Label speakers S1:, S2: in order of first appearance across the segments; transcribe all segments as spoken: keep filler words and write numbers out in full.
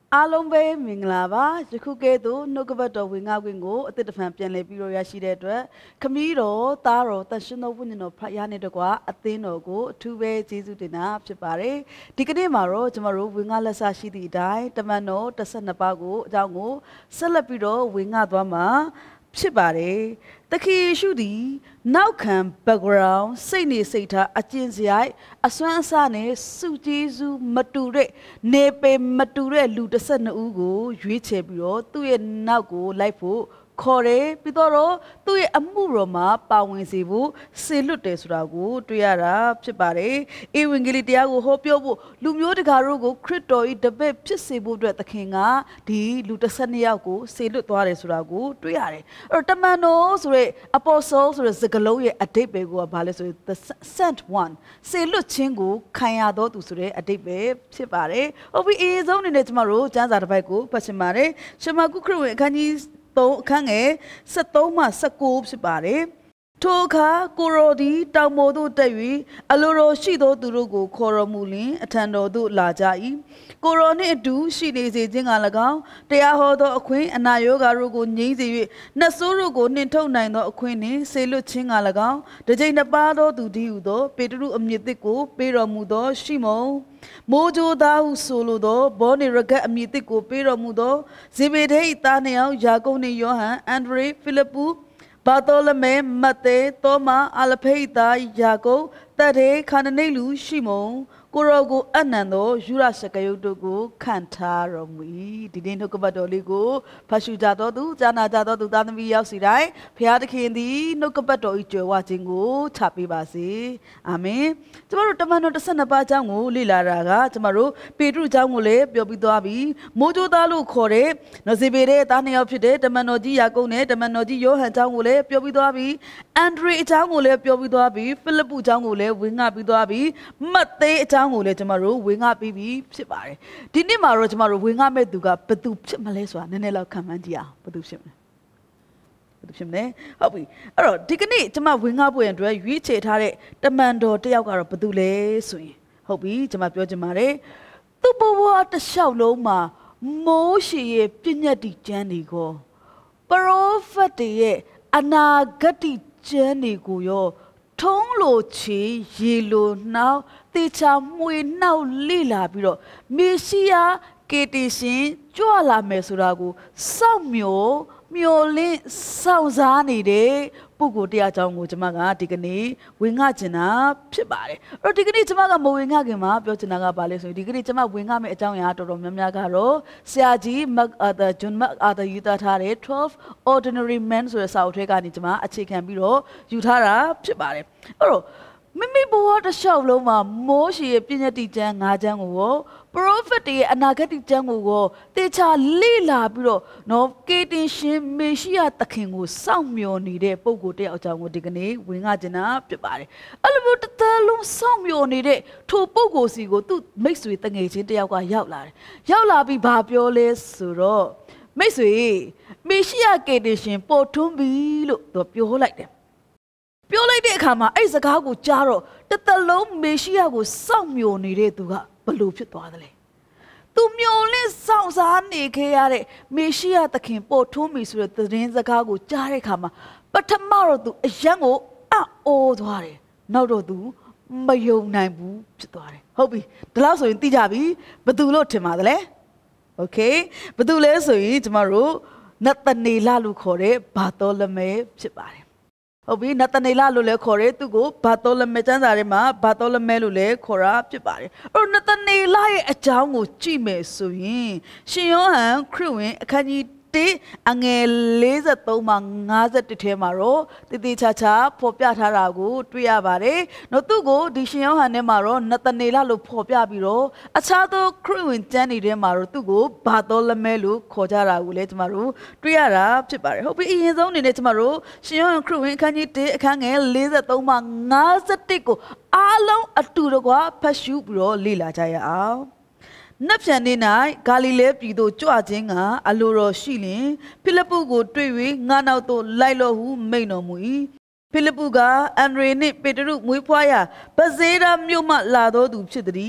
S1: အားလုံးပဲမင်္ဂလာပါယခုကဲ့သို့နှုတ်ကပတ်တော်ဝင်ငါခွင့်ကိုအသစ်တစ်ဖန်ပြန်လည်ပြီးတော့ရရှိတဲ့အတွက်ခမည်းတော်သားတော်တန်ရှင်တော်ဝိညာဉ်တော်ဖတ်ရတဲ့တကွာအသင်းတော်ကိုအထူးပဲကျေးဇူးတင်တာဖြစ်ပါတယ်ဒီကနေ့မှာတော့ကျွန်တော်တို့ဝင်ငါလက်စာရှိသည့်အတိုင်းတမန်တော်တစ်ဆယ့်နှစ်ပါးကိုအကြောင်းကိုဆက်လက်ပြီးတော့ဝင်ငါသွားမှာဖြစ်ပါတယ်တခင်ယေရှုသည်နောက်ခံ background စိတ်နေစိတ်ထားအကျင့်စရိုက်အစွမ်းအစနဲ့စုကျေးဇူးမတူတဲ့နေပေမတူတဲ့လူတစ်ဆက်နှစ်ဦးကိုရွေးချယ်ပြီးတော့သူ့ရဲ့နောက်ကိုလိုက်ဖို့ခေါ်တယ်ပြီးတော့သူ့ရဲ့အမှုတော်မှာပါဝင်စေဖို့စေလွတ်တယ်ဆိုတာကိုတွေ့ရတာဖြစ်ပါတယ်။ဧဝံဂေလိတရားကိုဟောပြောဖို့လူမျိုးတကာတို့ကိုခရစ်တော်၏တပည့်ဖြစ်စေဖို့အတွက်သခင်ကဒီလူတစ်ဆက်နှစ်ယောက်ကိုစေလွတ်သွားတယ်ဆိုတာကိုတွေ့ရတယ်။အဲ့တော့တမန်တော်ဆိုတဲ့ apostle ဆိုတဲ့စကားလုံးရဲ့အဓိပ္ပာယ်ကဘာလဲဆိုရင် the sent one စေလွတ်ခြင်းကိုခံရတော်သူဆိုတဲ့အဓိပ္ပာယ်ဖြစ်ပါတယ်။ဟုတ်ပြီအရင်ဆုံးအနေနဲ့ကျမတို့ကျမ်းစာတစ်ပိုက်ကိုဖတ်ရှင်းပါတယ်။ရှမာကုခရစ်ဝင်အခန်းကြီးသုံးအခန်းငယ်၁၃မှ၁၉ဖြစ်ပါတယ်ထိုအခါကိုရိုဒီတောင်ပေါ်သို့တက်၍အလိုတော်ရှိသောသူတို့ကိုခေါ်တော်မူလျှင်အထံတော်သို့လာကြ၏ကိုရိုနှင့်အတူရှိနေစေခြင်းက၎င်းတရားဟောသောအခွင့်အနာရောဂါတို့ကိုငြိမ်းစေ၍နှဆိုးတို့ကိုနှင်ထုတ်နိုင်သောအခွင့်နှင့်ဆေလွတ်ခြင်းက၎င်းတစ်ကြိမ်နှစ်ပါးသောသူတည်းဟူသောပေတရုအမည်သစ်ကိုပေးတော်မူသောရှိမုန်မိုးကြိုးသားဟုဆိုလိုသောဘောနေရဂတ်အမည်သစ်ကိုပေးတော်မူသောဇေဘေဒဲ၏သားနှစ်ယောက်ယာကုပ်နှင့်ယောဟန်အန်ဒရေဖိလိပ္ပုဘာသောလမဲမတ်သေသောမအာလဖေးသားယာကုပ်တတ်တဲ့ခါနနိလူရှိမုန်ကိုရောကိုအနံသောယူရစကယုတ်တို့ကိုခံထားတော်မူ၏ဒီနေ့နှုတ်ကပတ်တော်လေးကိုဖတ်ရှုကြတော်သူကြားနာကြတော်သူသားသမီးရောက်စီတိုင်းဘုရားသခင်သည်နှုတ်ကပတ်တော်၏ကြွယ်ဝခြင်းကိုချပေးပါစေအာမင်ကျမတို့တမန်တော်တစ်ဆယ့်နှစ်ပါးအကြောင်းကိုလေ့လာတာကကျမတို့ပေတရုအကြောင်းကိုလည်းပြောပြီးသွားပြီမိုးကြိုးသားလို့ခေါ်တဲ့နော်ဇေဘေတဲ့သားနှစ်ယောက်ဖြစ်တဲ့တမန်တော်ကြီးယာကုပ်နဲ့တမန်တော်ကြီးယောဟန်အကြောင်းကိုလည်းပြောပြီးသွားပြီအန်ဒရေအကြောင်းကိုလည်းပြောပြီးသွားပြီဖိလိပ္ပုအကြောင်းကိုလည်းဝင်ငါပြီးသွားပြီမတ်သေအကြောင်းကိုလည်းကျမတို့ဝင်ငါပြီးပြီဖြစ်ပါတယ်ဒီနေ့မှာတော့ကျမတို့ဝင်ငါမဲ့သူကဘယ်သူဖြစ်မလဲဆိုတာနည်းနည်းလောက်ခံမှန်းကြည့်အောင်ဘယ်သူဖြစ်မလဲဘယ်သူဖြစ်မလဲဟုတ်ပြီအဲ့တော့ဒီကနေ့ကျမဝင်ငါဖို့ရန်အတွက်ရွေးချယ်ထားတဲ့တမန်တော်တယောက်ကတော့ဘယ်သူလဲဆိုရင်ဟုတ်ပြီကျမပြောချင်ပါတယ်သူ့ဘဝတစ်လျှောက်လုံးမှာမိုးရှေရဲ့ပြည့်ညတ်တီကျမ်းတွေကိုပရောဖက်တွေရဲ့အနာဂတ်ကျမ်းတွေကိုရောထုံးလို့ချေရေလိုနှောက်တေချာမှွေနှောက်လိလာပြီးတော့မေရှိယကေတီရှင်ကြွလာမယ်ဆိုတာကိုစောင့်မျှော်မျှော်လင့်စောင့်စားနေတဲ့ပုဂ္ဂိုလ်တရားကြောင့်ကိုကျွန်မကဒီကနေ့ဝင်ငှကျင်တာဖြစ်ပါတယ်အဲ့တော့ဒီကနေ့ကျွန်မကမဝင်ငှခင်မှာပြောချင်တာကဘာလဲဆိုရင်ဒီကနေ့ကျွန်မဝင်ငှမယ့်အကြောင်းအရာတော်တော်များများကတော့ဆရာကြီးမက်အာသာဂျွန်မက်အာသာယူသားထားတဲ့twelve ordinary men ဆိုတဲ့စာအုပ်ထဲကနေကျွန်မအခြေခံပြီးတော့ယူထားတာဖြစ်ပါတယ်အဲ့တော့မိမိဘဝတစ်လျှောက်လုံးမှာမိုးရှေရဲ့ပြည့်ညတ်တိကျမ်း၅ကျမ်းကိုရောပရောဖက်တွေရဲ့အနာဂတ်ကျမ်းကိုရောတေချာလေ့လာပြီးတော့နော်ကေတင်ရှင်မေရှိယသခင်ကိုစောင့်မျှော်နေတဲ့ပုဂ္ဂိုလ်တယောက်အကြောင်းကိုဒီကနေ့ဝင်ငှကျင်တာဖြစ်ပါတယ်အဲ့လိုမျိုးတစ်သက်လုံးစောင့်မျှော်နေတဲ့ထိုပုဂ္ဂိုလ်စီကိုသူ့မိတ်ဆွေတငယ်ချင်းတယောက်ကရောက်လာတယ်ရောက်လာပြီးဘာပြောလဲဆိုတော့မိတ်ဆွေမေရှိယကေတင်ရှင်ပေါ်ထွန်းပြီလို့သူပြောလိုက်တယ်ပြောလိုက်တဲ့အခါမှာအဲ့စကားကိုကြားတော့တစ်သက်လုံးမေရှိယကိုစောင့်မျှော်နေတဲ့သူကဘလို့ဖြစ်သွားသလဲသူမျှော်လင့်စောင့်စားနေခဲ့ရတဲ့မေရှိယသခင်ပေါ်ထွန်းပြီဆိုတဲ့သတင်းစကားကိုကြားတဲ့အခါမှာပထမတော့သူအယံကိုအော်သွားတယ်နောက်တော့သူမယုံနိုင်ဘူးဖြစ်သွားတယ်ဟုတ်ပြီဒီလောက်ဆိုရင်သိကြပြီဘယ်သူလို့ထင်ပါသလဲโอเคဘယ်သူလဲဆိုရင်ကျမတို့နသနေလလို့ခေါ်တဲ့ဘာသောလမဲဖြစ်ပါတယ်ဟုတ်ပြီနသနေလလို့လည်းခေါ်တယ်သူကိုဘာသောလမဲကျမ်းစာထဲမှာဘာသောလမဲလို့လည်းခေါ်တာဖြစ်ပါတယ်အဲ့တော့နသနေလရဲ့အကြောင်းကိုကြည့်မယ်ဆိုရင်ရှင်ယောဟန်ခရစ်ဝင်အခန်းကြီးအငယ်လေးဆယ်သုံးမှငါးဆယ်တစ်ထဲမှာတော့တည်တည်ချာချာဖော်ပြထားတာကိုတွေ့ရပါတယ်။နော်သူ့ကိုဒီရှင်ယောဟန်ထဲမှာတော့နသနေလလို့ဖော်ပြပြီးတော့အခြားသောခရစ်ဝင်ကျမ်းတွေထဲမှာတော့သူ့ကိုဘာသောလမဲလို့ခေါ်ကြတာကိုလည်းကျမတို့တွေ့ရတာဖြစ်ပါတယ်။ဟုတ်ပြီအရင်ဆုံးအနေနဲ့ကျမတို့ရှင်ယောဟန်ခရစ်ဝင်အခန်းကြီးတစ်အခန်းငယ်လေးဆယ်သုံးမှငါးဆယ်တစ်ကိုအားလုံးအတူတကွဖတ်ရှုပြီးတော့လေ့လာကြရအောင်။နတ်ပြန်နေ၌ဂါလိလဲပြည်သို့ကြွခြင်းကအလိုတော်ရှိလျင်ဖိလိပ္ပုကိုတွေ့၍ငါနောက်သို့လိုက်လော့ဟုမိန့်တော်မူ၏ဖိလိပ္ပုကအန်ဒရေနှင့်ပေတရုမွေးဖွားရာဗဇေဒမြို့မှလာသောသူဖြစ်သည်ဗ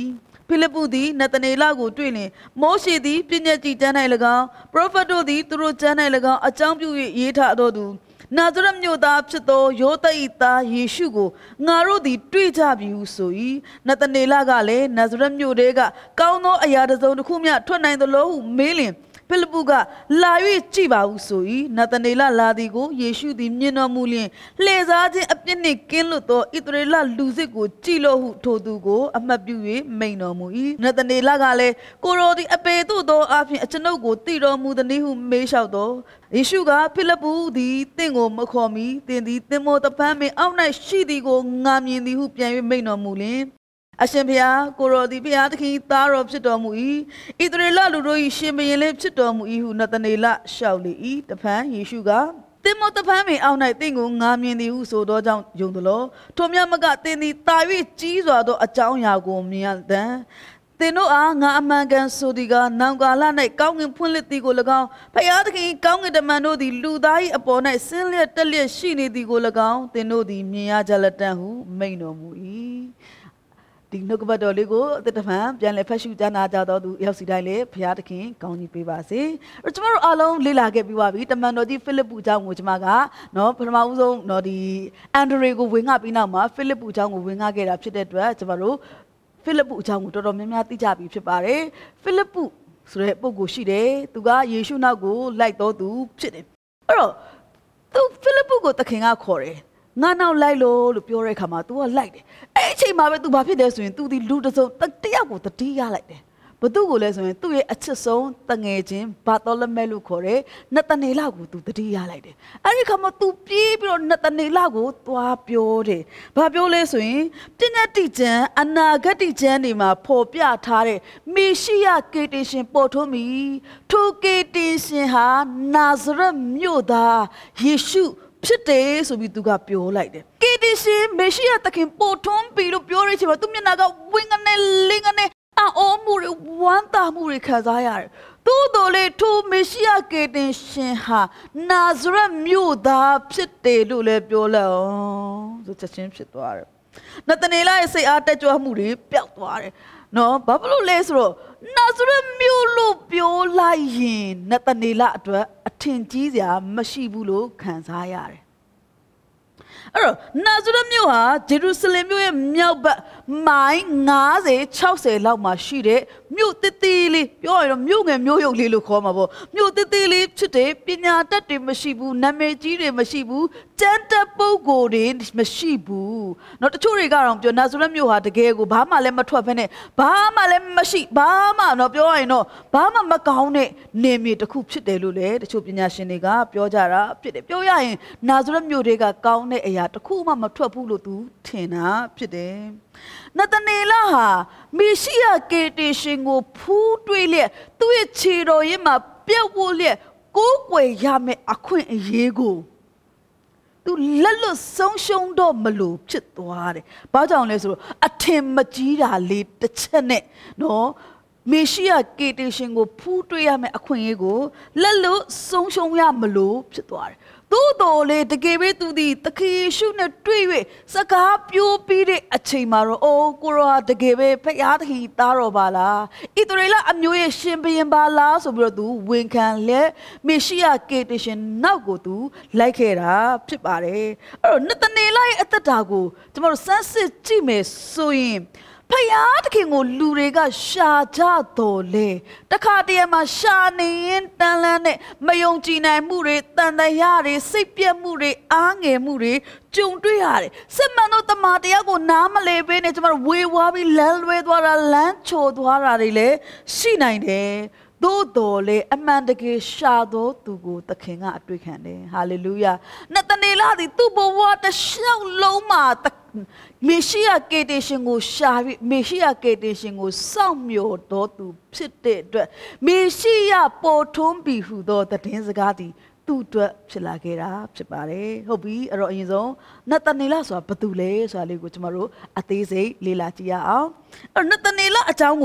S1: ဖိလိပ္ပုသည်နသနေလကိုတွေ့လျင်မောရှေသည်ပညတ်ကြီးကျမ်း၌၎င်းပရောဖက်တို့သည်သူတို့ကျမ်း၌၎င်းအကြောင်းပြု၍ရေးထားတော်သူနာဇရက်မြို့သားဖြစ်သောယောသ၏သားယေရှုကိုငါတို့သည်တွေ့ကြပြီဟုဆို၏နသနေလကလည်းနာဇရက်မြို့တဲကကောင်းသောအရာတစ်စုံတစ်ခုမျှထွက်နိုင်သလိုဟုမေးလျင်ဖိလိပ္ပုကလာ၍ကြည့်ပါဟုဆို၏နသနေလလာသည်ကိုယေရှုသည်မြင်တော်မူလျင်လှည့်စားခြင်းအပြစ်နှင့်ကင်းလွတ်သောဣသရေလလူစစ်ကိုကြည်လို့ဟုထိုသူကိုအမှတ်ပြု၍မိန်တော်မူ၏နသနေလကလည်းကိုရောသည်အပေသို့သောအဖြစ်အကျွန်ုပ်ကိုတည်တော်မူသည်ဟုမေးလျှောက်တော်ယေရှုကဖိလိပ္ပုသည်တင့်ကိုမခေါ်မီတင်သည်တင်မောတပန်းမင်းအောက်၌ရှိသည်ကိုငါမြင်သည်ဟုပြန်၍မိန်တော်မူလျင်အရှင်ဘုရားကိုရောဒီဘုရားသခင်သားတော်ဖြစ်တော်မူ၏ဣသရေလလူတို့၏ရှင်ဘုရင်လည်းဖြစ်တော်မူ၏ဟုနသနေလလျှောက်လေ၏တဖန်ယေရှုကတင်မောတပန်းမင်းအောက်၌တင့်ကိုငါမြင်သည်ဟုဆိုသောကြောင့်ယုံသလောထိုမြတ်မကတင်သည်တာ၍ကြီးစွာသောအကြောင်းအရာကိုမြင်ရသည်သင်တို့အားငါအမှန်ကန်ဆိုသည်ကနောင်ကာလ၌ကောင်းကင်ဖွင့်လှစ်သည်ကို၎င်းဘုရားသခင်ကောင်းကင်တမန်တို့သည်လူသား၏အပေါ်၌ဆင်းရဲတက်လျက်ရှိနေသည်ကို၎င်းသင်တို့သည်မြင်ရကြလက်တံဟုမိန့်တော်မူ၏ဒီနှုတ်ကပတ်တော်လေးကိုအသက်တဖန်ပြန်လည်ဖတ်ရှုကြားနာကြတော်သူရောက်စီတိုင်းလေဘုရားသခင်ကောင်းကြီးပေးပါစေ။ကျွန်တော်တို့အားလုံးလေ့လာခဲ့ပြီးပါပြီ။တမန်တော်ကြီးဖိလိပ္ပုအကြောင်းကိုကျွန်မကနော်ပထမဦးဆုံးနော်ဒီအန်ဒရေကိုဝင်ငှပြီးနောက်မှာဖိလိပ္ပုအကြောင်းကိုဝင်ငှခဲ့တာဖြစ်တဲ့အတွက်ကျွန်တော်တို့ဖိလိပ္ပုအကြောင်းကိုတော်တော်များများသိကြပြီဖြစ်ပါတယ်။ဖိလိပ္ပုဆိုတဲ့ပုဂ္ဂိုလ်ရှိတယ်။သူကယေရှုနောက်ကိုလိုက်တော်သူဖြစ်တယ်။အဲ့တော့သူဖိလိပ္ပုကိုသခင်ကခေါ်တယ်။ငါနောက်လိုက်လို့လို့ပြောတဲ့အခါမှာ तू ကလိုက်တယ်အဲ့အချိန်မှာပဲ तू ဘာဖြစ်တယ်ဆိုရင် तू ဒီလူတစ်စုံတယောက်ကိုတတိရလိုက်တယ်ဘသူကိုလဲဆိုရင်သူ့ရဲ့အချစ်ဆုံးတငယ်ချင်းဘာတော်လမဲလို့ခေါ်တယ်နသနေလကို तू တတိရလိုက်တယ်အဲ့ဒီခါမှာ तू ပြေးပြီးတော့နသနေလကိုသွားပြောတယ်ဘာပြောလဲဆိုရင်ပညာတိကျမ်းအနာဂတ်ကျမ်းတွေမှာဖော်ပြထားတဲ့မေရှိယကေတေရှင်ပေါ်ထွန်းပြီထိုကေတေရှင်ဟာနာဇရက်မြို့သားယေရှုဖြစ်တယ်ဆိုပြီးသူကပြောလိုက်တယ်ကေဒီရှင်မေရှိယသခင်ပို့ထွန်းပြီးလို့ပြောရချင်ပါသူမျက်နှာကဝင်းကနေလင်းကနေအော်မှုတွေဝမ်းသာမှုတွေခံစားရတယ်သို့တော်လေထိုမေရှိယကေဒီရှင်ဟာနာဇရက်မြို့သားဖြစ်တယ်လို့လည်းပြောလိုက်အောင်ဆိုချက်ချင်းဖြစ်သွားတယ်နသနေလရဲ့စိတ်အားတက်ကြွမှုတွေပျောက်သွားတယ်နော်ဘာဖြစ်လို့လဲဆိုတော့နာဇရက်မြို့လို့ပြောလိုက်ရင်နသနေလအတွက်အထင်ကြီးစရာမရှိဘူးလို့ခံစားရတယ်အဲ့တော့နာဇရက်မြို့ဟာဂျေရုဆလင်မြို့ရဲ့မြောက်ဘက်မိုင်၅၀ ၆၀လောက်မှာရှိတဲ့မြို့တစ်သေးလေးပြောရရင်မြို့ငယ်မြို့ရုပ်လေးလို့ခေါ်မှာပေါ့မြို့တစ်သေးလေးဖြစ်တဲ့ပညာတတ်တွေမရှိဘူးနာမည်ကြီးတွေမရှိဘူးကျမ်းတက်ပုဂ္ဂိုလ်တွေမရှိဘူးเนาะတချို့တွေကတော့ပြောနာဇရက်မြို့ဟာတကယ်ကိုဘာမှလည်းမထွက်ဖ ೇನೆ ဘာမှလည်းမရှိဘာမှเนาะပြောရရင်တော့ဘာမှမကောင်းတဲ့နေမြေတစ်ခုဖြစ်တယ်လို့လေတချို့ပညာရှင်တွေကပြောကြတာဖြစ်တယ်ပြောရရင်နာဇရက်မြို့တွေကကောင်းတဲ့အရာတစ်ခုမှမထွက်ဘူးလို့သူထင်တာဖြစ်တယ်နသနေလဟာမေရှိယကေတေရှင်ကိုဖူးတွေးလျက်သူ့ရဲ့ခြေတော်ရင်းမှာပြက်ဝတ်လျက်ကိုးကွယ်ရမယ့်အခွင့်အရေးကိုသူလက်လွတ်ဆုံးရှုံးတော့မလို့ဖြစ်သွားတယ်။ဘာကြောင့်လဲဆိုတော့အထင်မကြီးတာလေးတစ်ချက်နဲ့နော်မေရှိယကေတေရှင်ကိုဖူးတွေးရမယ့်အခွင့်အရေးကိုလက်လွတ်ဆုံးရှုံးရမလို့ဖြစ်သွားတယ်။သို့တော်လေတကယ်ပဲသူဒီသခင်ယေရှုနဲ့တွေ့၍စကားပြောပြီးတဲ့အချိန်မှာတော့အိုးကိုရောတကယ်ပဲဖခင်သခင်သားတော်ပါလားဣသရေလအမျိုးရဲ့ရှင်ဘုရင်ပါလားဆိုပြီးတော့သူဝန်ခံလက်မေရှိယကေတေရှင်နောက်ကိုသူလိုက်ခဲ့တာဖြစ်ပါတယ်အဲ့တော့နသနေလရဲ့အသက်တာကိုကျွန်တော်တို့စမ်းစစ်ကြည့်မယ်ဆိုရင်ဖယားတခင်ကိုလူတွေကရှာကြတော်လေတခါတည်းမှာရှာနေရင်တန်လန်းနဲ့မယုံကြည်နိုင်မှုတွေတန်တရားတွေစိတ်ပြတ်မှုတွေအားငယ်မှုတွေကြုံတွေ့ရတယ်စစ်မှန်သောတမန်တရားကိုနားမလည်ဘဲနဲ့ကျမတို့ဝေဝါးပြီးလမ်းလွဲသွားတာလမ်းချိုသွားတာတွေလည်းရှိနိုင်တယ်သို့တော်လေအမှန်တကယ်ရှာတော်သူကိုသခင်ကအတွေ့ခံတယ်ဟာလေလုယာနသနေလသည်သူ့ဘဝတစ်လျှောက်လုံးမှာမေရှိယကေတေရှင်ကိုရှာပြီးမေရှိယကေတေရှင်ကိုစောင့်မျှော်တော်သူဖြစ်တဲ့အတွက်မေရှိယပေါ်ထွန်းပြီဟူသောသတင်းစကားသည်သူ့အတွက်ဖြစ်လာခဲ့တာဖြစ်ပါတယ်ဟုတ်ပြီအဲ့တော့အရင်ဆုံးနသနေလဆိုတာဘာတူလဲဆိုတာလေးကိုကျွန်တော်တို့အသေးစိတ်လေ့လာကြည့်ရအောင်အဲ့နသနေလအကြောင်းကို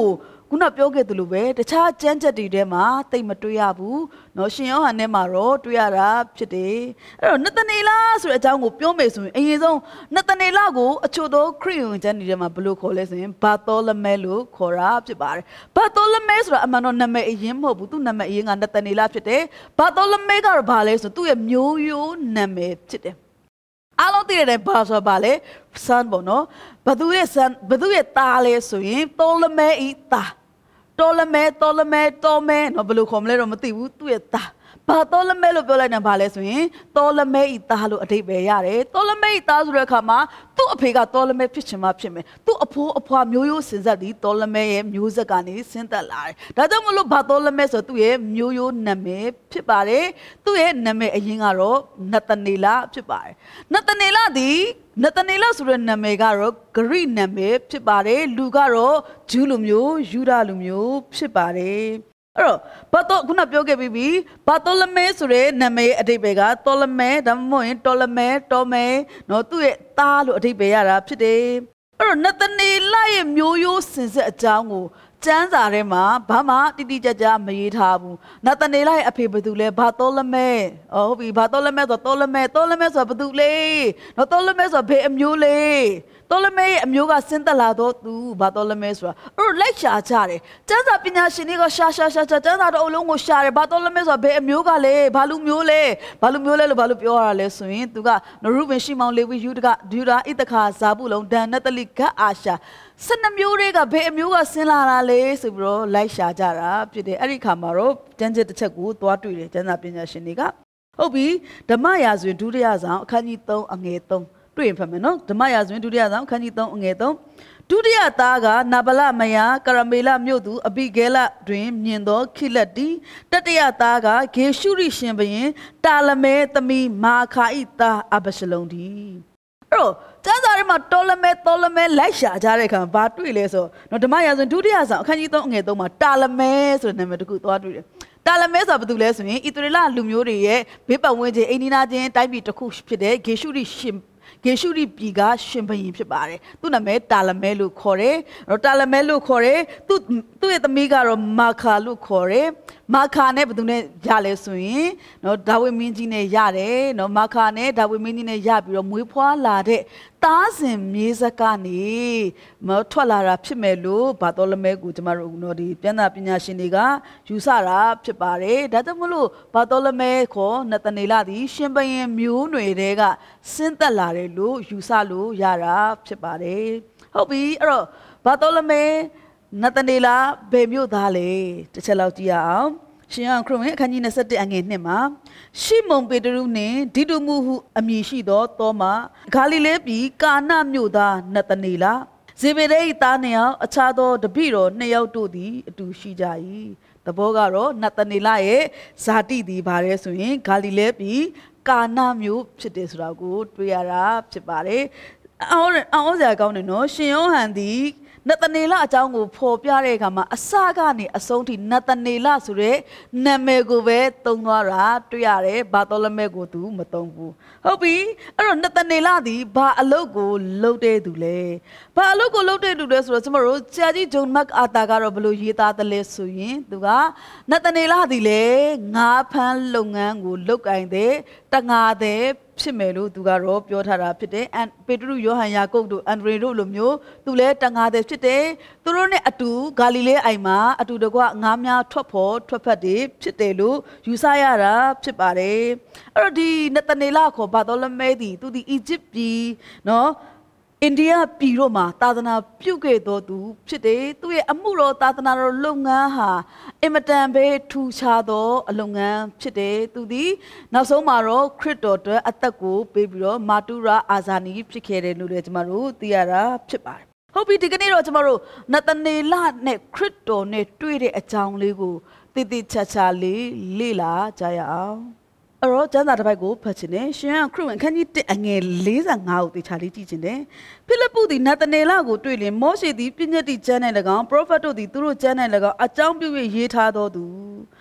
S1: ခုနပြောခဲ့သလိုပဲတခြားကျမ်းချက်တွေထဲမှာတိတ်မတွေ့ရဘူးနော်ရှင်ယောဟန်ထဲမှာတော့တွေ့ရတာဖြစ်တယ်အဲ့တော့နသနေလဆိုတဲ့အကြောင်းကိုပြောမယ်ဆိုရင်အရင်ဆုံးနသနေလကိုအချို့သောခရစ်ယာန်ကျမ်းတွေထဲမှာဘယ်လိုခေါ်လဲဆိုရင်ဘာသောလမဲလို့ခေါ်တာဖြစ်ပါတယ်ဘာသောလမဲဆိုတာအမှန်တော့နာမည်အရင်မဟုတ်ဘူးသူ့နာမည်အရင်ကနသနေလဖြစ်တယ်ဘာသောလမဲကတော့ဘာလဲဆိုသူ့ရဲ့မျိုးရိုးနာမည်ဖြစ်တယ်အားလုံးသိတဲ့ဘာဆိုပါလဲ son ပေါ့နော်ဘသူရဲ့ son ဘသူရဲ့သားလဲဆိုရင်တောလမဲဤသားတောလမဲတောလမဲတောမဲနော်ဘယ်လိုခေါ်မလဲတော့မသိဘူးသူ့ရဲ့သားဘာတောလမဲလို့ပြောလိုက်တာဘာလဲဆိုရင်တောလမဲဤသားလို့အဓိပ္ပာယ်ရတယ်တောလမဲဤသားဆိုတဲ့အခါမှာသူ့အဖေကတောလမဲဖြစ်ချင်မှဖြစ်မယ်သူ့အဖိုးအဖွားမျိုးရိုးစင်ဆက်ဒီတောလမဲရဲ့မျိုးဆက်ကနေဆင်းသက်လာတယ်ဒါကြောင့်မလို့ဘာတောလမဲဆိုသူ့ရဲ့မျိုးရိုးနာမည်ဖြစ်ပါတယ်သူ့ရဲ့နာမည်အရင်ကတော့နသနေလဖြစ်ပါတယ်နသနေလဒီနသနေလဆိုတဲ့နာမည်ကတော့ဂရိနာမည်ဖြစ်ပါတယ်လူကတော့ဂျူးလူမျိုးယူဒလူမျိုးဖြစ်ပါတယ်အဲ့တော့ဘာတော့ခုနပြောခဲ့ပြီးပြီဘာတောလမဲဆိုတဲ့နာမည်အဓိပ္ပာယ်ကတောလမဲဒါမှမဟုတ်ရင်တောလမဲတောမဲနော်သူ့ရဲ့သားလို့အဓိပ္ပာယ်ရတာဖြစ်တယ်အဲ့တော့နသနေလရဲ့မျိုးရိုးစင်ဆက်အကြောင်းကိုကျမ်းစာထဲမှာဘာမှတိတိကျကျမရေးထားဘူးနသနေလရဲ့အဖေဘယ်သူလဲဘာတောလမဲဟုတ်ပြီဘာတောလမဲဆိုတောလမဲတောလမဲဆိုဘယ်သူလဲနော်တောလမဲဆိုဘယ်အမျိုးလဲတောလမဲရဲ့အမျိုးကဆင်းသက်လာတော့သူဘာတောလမဲဆိုတာအဲ့တော့လိုက်ရှာကြတယ်ကျမ်းစာပညာရှင်တွေကရှာရှာရှာရှာကျမ်းစာတော့အလုံးကိုရှာတယ်ဘာတောလမဲဆိုတာဘယ်အမျိုးကလဲဘာလူမျိုးလဲဘာလူမျိုးလဲလို့ဘာလို့ပြောရတာလဲဆိုရင်သူကနရုဘင်ရှိမောင်လေဝိယူဒကဒူရာဣတခါဇာဘူးလုံးဒန်နတလိဂတ်အာရှာစနမျိုးတွေကဘယ်အမျိုးကဆင်းလာတာလဲဆိုပြီးတော့လိုက်ရှာကြတာဖြစ်တယ်အဲ့ဒီခါမှာတော့ကျမ်းချက်တစ်ချက်ကိုသွားတွေ့တယ်ကျမ်းစာပညာရှင်တွေကဟုတ်ပြီဓမ္မရာဇဝင်ဒုတိယဆောင်အခန်းကြီးသုံးအငယ်သုံးတွေ့ရင်ဖတ်မယ်နော်ဓမ္မရာဇဝင်ဒုတိယဆောင်အခန်းကြီးသုံးအငယ်သုံးဒုတိယသားကနာဗလမယာကရမေလမြို့သူအဘိဂဲလတွင်မြင်သောခိလက်တီတတိယသားကဂေရှုရိရှင်ဘရင်တာလမဲသမီးမာခာဣသားအဘရှလုံတီအဲ့တော့ကျမ်းစာထဲမှာတောလမဲတောလမဲလိုက်ရှာကြတဲ့အခါဘာတွေ့လဲဆိုတော့ဓမ္မရာဇဝင်ဒုတိယဆောင်အခန်းကြီးသုံးအငယ်သုံးမှာတာလမဲဆိုတဲ့နာမည်တစ်ခုသွားတွေ့တယ်တာလမဲဆိုတာဘာတူလဲဆိုရင်ဣသရေလလူမျိုးတွေရဲ့ဘေးပတ်ဝန်းကျင်အိန္ဒိနာချင်းတိုင်းပြည်တစ်ခုဖြစ်တဲ့ဂေရှုရိရှင်ဂေရှုရိပြည်ကရှင်ဘရင်ဖြစ်ပါတယ်သူ့နာမည်တာလမဲလို့ခေါ်တယ်တော့တာလမဲလို့ခေါ်တယ်သူ့သူ့ရဲ့သမီးကတော့မာခါလို့ခေါ်တယ်မာခါနဲ့ဘယ်သူနဲ့ရလဲဆိုရင်နော်ဒါဝိမင်းကြီးနဲ့ရတယ်နော်မာခါနဲ့ဒါဝိမင်းကြီးနဲ့ရပြီးတော့မွေးဖွားလာတဲ့သားစဉ်မြေးဆက်ကနေမထွက်လာတာဖြစ်မယ်လို့ဘာတော်လမဲကိုကျမတို့နော်ဒီပြန်သာပညာရှင်တွေကယူဆတာဖြစ်ပါတယ်ဒါကြောင့်မလို့ဘာတော်လမဲခေါ်နသနေလသည်ရှင်ဘရင်မျိုးနွယ်တွေကဆင်းသက်လာတယ်လို့ယူဆလို့ရတာဖြစ်ပါတယ်ဟုတ်ပြီအဲ့တော့ဘာတော်လမဲနသနေလဘယ်မြို့သားလဲတစ်ချက်လောက်ကြည့်ရအောင်ရှင်ယောဟန်ခရစ်ဝင်အခန်းကြီး၂၁အငယ်၂မှာရှီမုန်ပေတရုနှင့်ဒီတုမှုဟုအမည်ရှိသောသောမဂါလိလဲပြည်ကာနမြို့သားနသနေလဇေဗေဒဲ၏သားနှစ်ယောက်အခြားသောတပည့်တော်နှစ်ယောက်တို့သည်အတူရှိကြ၏သဘောကတော့နသနေလရဲ့ဇာတိသည်ဘာလဲဆိုရင်ဂါလိလဲပြည်ကာနမြို့ဖြစ်တယ်ဆိုတာကိုတွေ့ရတာဖြစ်ပါတယ်အော်အော်စရာကောင်းတယ်နော်ရှင်ယောဟန်သည်နသနေလအကြောင်းကိုဖော်ပြတဲ့အခါမှာအစကနေအဆုံးထိနသနေလဆိုတဲ့နာမည်ကိုပဲသုံးသွားတာတွေ့ရတယ်ဘာတော်လမဲကိုသူမသုံးဘူးဟုတ်ပြီအဲ့တော့နသနေလသည်ဘာအလုပ်ကိုလုပ်တဲ့သူလဲဘာအလုပ်ကိုလုပ်တဲ့သူလဲဆိုတော့ကျမတို့ဆရာကြီးဂျွန်မက်အာတာကတော့ဘယ်လိုရေးသားတယ်လဲဆိုရင်သူကနသနေလသည်လေငါးဖမ်းလုပ်ငန်းကိုလုပ်ကင်တဲ့တငါတဲ့ဖြစ်မယ်လို့သူကတော့ပြောထားတာဖြစ်တယ်အန်ပေတရုယောဟန်ယာကုပ်တို့အန်ဒရေတို့လိုမျိုးသူလည်းတငါတဲ့ဖြစ်တယ်သူတို့နဲ့အတူဂါလိလဲအိုင်မှာအတူတကွငါးများထွက်ဖို့ထွက်ဖက်တွေဖြစ်တယ်လို့ယူဆရတာဖြစ်ပါတယ်အဲ့တော့ဒီနသနေလခေါ်ဘာတော်လမဲသည်သူဒီအီဂျစ်ပြည်နော်အိန္ဒိယပြည်တို့မှာသာသနာပြုခဲ့တော်သူဖြစ်တယ်သူရဲ့အမှုတော်သာသနာတော်လုပ်ငန်းဟာအင်မတန်ပဲထူခြားသောအလုပ်ငန်းဖြစ်တယ်သူဒီနောက်ဆုံးမှာတော့ခရစ်တော်အတွက်အသက်ကိုပေးပြီးတော့မာတုရာအာဇာနီဖြစ်ခဲ့တယ်လို့လည်းကျွန်တော်တို့သိရတာဖြစ်ပါတယ်ဟုတ်ပြီဒီကနေ့တော့ကျွန်တော်တို့နသနေလနဲ့ခရစ်တော်နဲ့တွေ့တဲ့အကြောင်းလေးကိုတည်တည်ချာချာလေးလေ့လာကြရအောင်အဲ့တော့ကျမ်းစာတစ်ပိုက်ကိုဖတ်ချင်တယ်ရှင်ကခရစ်ဝင်အခန်းကြီးတစ်အငယ်၄၅ကိုတေချာလေးကြည့်ချင်တယ်ဖိလိပ္ပုသည်နသနေလကိုတွေ့လျှင်မောရှေသည်ပညတ်တိကျမ်း၌၎င်းပရောဖက်တို့သည်သူတို့ကျမ်း၌၎င်းအကြောင်းပြု၍ရေးထားတော်သူ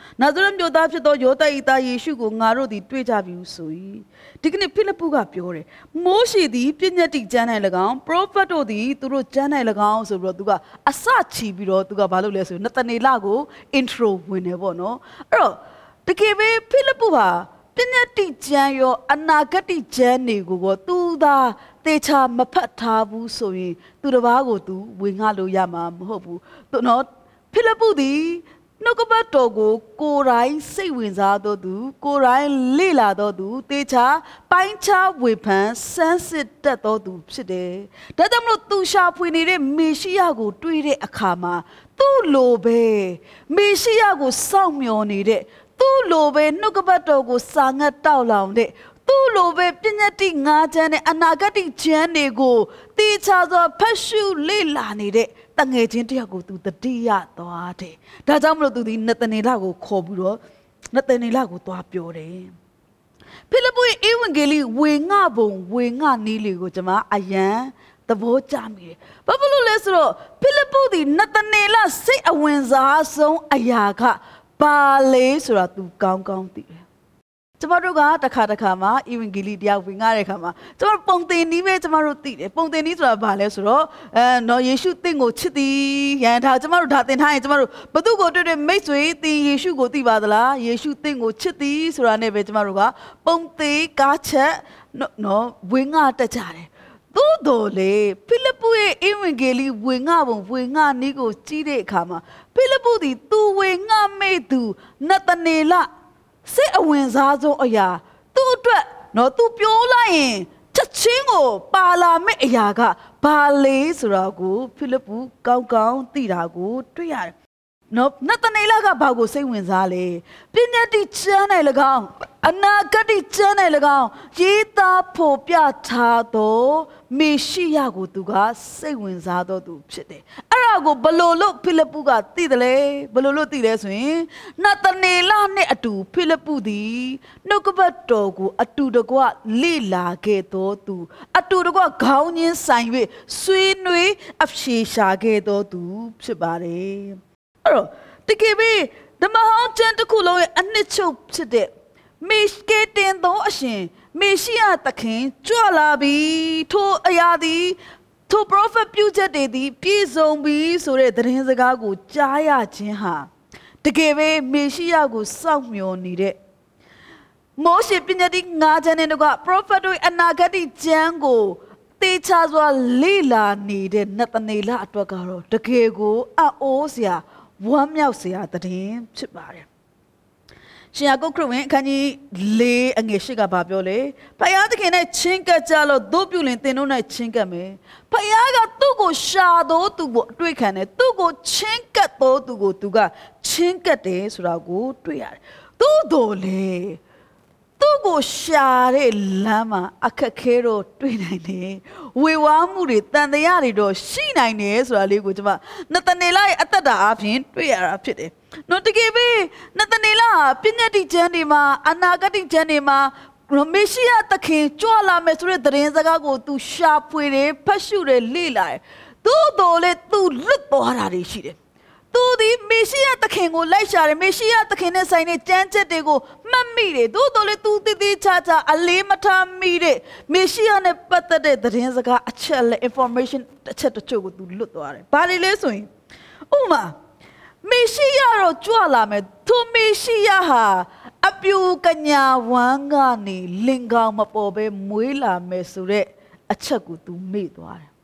S1: နာဇရက်မြို့သားဖြစ်သောယောသ၏သားယေရှုကိုငါတို့သည်တွေ့ကြပြီဆို၏ဒီကနေ့ဖိလိပ္ပုကပြောတယ်မိုးရှေသည်ပြည့်ညတ်တိကျမ်း၌၎င်းပရောဖက်တို့သည်သူတို့ကျမ်း၌၎င်းဆိုပြီးတော့သူကအစချီပြီးတော့သူကဘာလုပ်လဲဆိုနသနေလကို intro ဝင်တယ်ပေါ့နော်အဲ့တော့တကယ်ပဲဖိလိပ္ပုဟာပြည့်ညတ်တိကျမ်းရောအနာဂတ်ကျမ်းတွေကိုကောသူသာတေချာမဖတ်ထားဘူးဆိုရင်သူတစ်ပါးကိုသူဝင်ငှလို့ရမှာမဟုတ်ဘူးသူနော်ဖိလိပ္ပုသည်နှုတ်ကပတ်တော်ကိုကိုယ်တိုင်စိတ်ဝင်စားတော်သူကိုယ်တိုင်လေ့လာတော်သူတေချာပိုင်းခြားဝေဖန်စမ်းစစ်တတ်တော်သူဖြစ်တယ်။ဒါကြောင့်မလို့သူရှာဖွေနေတဲ့မေရှိယကိုတွေ့တဲ့အခါမှာသူ့လိုပဲမေရှိယကိုစောင့်မျှော်နေတဲ့သူ့လိုပဲနှုတ်ကပတ်တော်ကိုစာငတ်တောက်လောင်တဲ့သူ့လိုပဲပြည့်ညတ်တိငါးချမ်းနဲ့အနာဂတ်ကျမ်းတွေကိုတေချာစွာဖတ်ရှုလေ့လာနေတဲ့တငယ်ချင်းတယောက်ကိုသူတတိယသွားတယ်။ဒါကြောင့်မလို့သူဒီနသနေလကိုခေါ်ပြီးတော့နသနေလကိုသွားပြောတယ်။ဖိလိပ္ပုရဲ့ဧဝံဂေလိဝေငှပုံဝေငှနည်းလေးကိုကျွန်မအယံသဘောကျမိတယ်။ဘာဖြစ်လို့လဲဆိုတော့ဖိလိပ္ပုဒီနသနေလစိတ်အဝင်စားဆုံးအရာကဘာလဲဆိုတာသူကောင်းကောင်းသိတယ်ကျမတို့ကတခါတခါမှာအီဗန်ဂေလိတရားဝင်ငှတဲ့ခါမှာကျမတို့ပုံသင်နည်းပဲကျမတို့သိတယ်ပုံသင်နည်းဆိုတာဘာလဲဆိုတော့အဲနော်ယေရှုသင်ကိုချစ်သည်ရန်ထားကျမတို့ဒါသင်ထားရင်ကျမတို့ဘသူကိုတွေ့တွေ့မိတ်ဆွေသင်ယေရှုကိုသိပါသလားယေရှုသင်ကိုချစ်သည်ဆိုတာနဲ့ပဲကျမတို့ကပုံသေးကားချက်နော်ဝင်ငှတက်ကြတယ်သို့တော်လေဖိလိပ္ပုရဲ့အီဗန်ဂေလိဝင်ငှပုံဝင်ငှနည်းကိုကြီးတဲ့အခါမှာဖိလိပ္ပုဒီသူဝင်ငှမဲ့သူနသနေလစိတ်အဝင်စားဆုံးအရာသူ့အတွက်နော်သူပြောလိုက်ရင်ချက်ချင်းကိုပါလာမဲ့အရာကဘာလဲဆိုတာကိုဖိလိပ္ပုကောင်းကောင်းသိတာကိုတွေ့ရတယ်နော်နသနေလကဘာကိုစိတ်ဝင်စားလဲပညာတိကျမ်း၌၎င်းအနာဂတ်ကျမ်း၌၎င်းရေးသားဖို့ပြထားသောမေရှိယကိုသူကစိတ်ဝင်စားတော်သူဖြစ်တယ်အဲ့ဒါကိုဘလို့လို့ဖိလိပ္ပုကသိတယ်လေဘလို့လို့သိလဲဆိုရင်နသနေလနဲ့အတူဖိလိပ္ပုသည်နှုတ်ကပတ်တော်ကိုအတူတကွလေ့လာခဲ့တော်သူအတူတကွခေါင်းချင်းဆိုင်၍ဆွေးနွေးအဖြေရှာခဲ့တော်သူဖြစ်ပါတယ်အဲ့တော့တကယ်ပဲဓမ္မဟောင်းကျမ်းတစ်ခုလုံးရဲ့အနှစ်ချုပ်ဖြစ်တဲ့မေရှကေတင်သောအရှင်မေရှိယသခင်ကြွလာပြီထိုအရာသည်ထိုပရောဖက်ပြုချက်တွေသည်ပြည့်စုံပြီဆိုတဲ့သတင်းစကားကိုကြားရခြင်းဟာတကယ်ပဲမေရှိယကိုစောင့်မျှော်နေတဲ့မောရှေပညာတိငါးချမ်းနဲ့ကပရောဖက်တို့အနာဂတ်ကျမ်းကိုတေချာစွာလေ့လာနေတဲ့နသနေလအတွက်ကတော့တကယ်ကိုအံ့ဩစရာဝမ်းမြောက်စရာသတင်းဖြစ်ပါတယ်ရှင်ယာကုပ်ခရစ်ဝင်အခန်းကြီးလေးအငယ်ရှိကဘာပြောလဲဖယားသခင်နဲ့ချင်းကပ်ကြလို့တို့ပြုလင်တင်တို့နဲ့ချင်းကပ်မယ်ဖယားကသူ့ကိုရှာတော့သူ့ကိုအတွေ့ခံတယ်သူ့ကိုချင်းကပ်တော့သူ့ကိုသူကချင်းကပ်တယ်ဆိုတာကိုတွေ့ရတယ်သို့တော်လေသူ့ကိုရှာတဲ့လမ်းမှာအခက်ခဲတော့တွေ့နိုင်တယ်ဝေဝါးမှုတွေတန်တရားတွေတော့ရှိနိုင်တယ်ဆိုတာလေးကိုကျွန်မနသနေလရဲ့အသက်တာအပြင်တွေ့ရတာဖြစ်တယ်နော်တကယ်ပဲနသနေလဟာပညာတိကျမ်းတွေမှာအနာဂတ်ကျမ်းတွေမှာမေရှိယသခင်ကြွလာမယ်ဆိုတဲ့သတင်းစကားကိုသူရှာဖွေတယ်ဖတ်ရှုတယ်လေ့လာတယ်သို့တော်လေသူလွတ်သွားတာတွေရှိတယ်သူဒီမေရှိယသခင်ကိုလိုက်ရှာတယ်မေရှိယသခင်နဲ့ဆိုင်တဲ့ကြမ်းချက်တွေကိုမှတ်မိတယ်သို့တော်လေသူတည်တည်ချာချာအလေးမထားမိတဲ့မေရှိယနဲ့ပတ်သက်တဲ့သတင်းစကားအချက်လက် information တစ်ချက်တစ်ချို့ကိုသူလွတ်သွားတယ်ဘာတွေလဲဆိုရင်ဥပမာမေရှိယတော့ကြွလာမယ်သူမေရှိယဟာအပြူကညာဝမ်းကနေလင်ကောင်မပေါ်ပဲမွေးလာမယ်ဆိုတဲ့အချက်ကိုသူမေ့သွားတယ်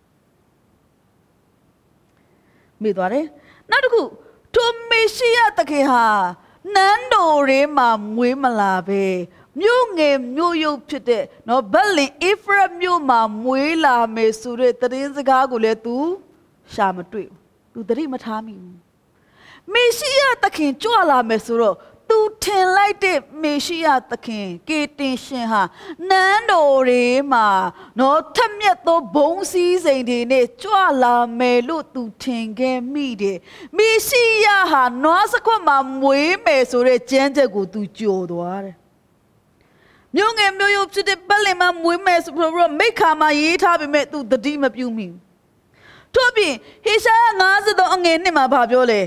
S1: မေ့သွားတယ်နောက်တစ်ခုသူမေရှိယတကယ်ဟာနန်းတော်ထဲမှာမွေးမလာပဲမြို့ငယ်မြို့ရုပ်ဖြစ်တဲ့နော်ဗက်လင်အေဖရတ်မြို့မှာမွေးလာမယ်ဆိုတဲ့သတင်းစကားကိုလည်းသူရှာမတွေ့ဘူးသူသတိမထားမိဘူးမေရှိယသခင်ကြွလာမယ်ဆိုတော့သူထင်လိုက်တဲ့မေရှိယသခင်ကေတင်ရှင်ဟာနန်းတော်တွေမှာနော်ထက်မြက်သောဘုံစည်းစိမ်တွေနဲ့ကြွလာမယ်လို့သူထင်ခဲ့မိတယ်မေရှိယဟာနွားစခွက်မှာမွေးမယ်ဆိုတဲ့ကြမ်းချက်ကိုသူကြော်သွားတယ်မြို့ငယ်မြို့ရုပ်ဖြစ်တဲ့ဗက်လင်မှာမွေးမယ်ဆိုတော့မိခါမှာရေးထားပေမဲ့သူသတိမပြုမိဘူးထို့ပြင်ဟေရှာယငါးဆယ်သုံးအငယ်နှစ်မှာဗာပြောလေ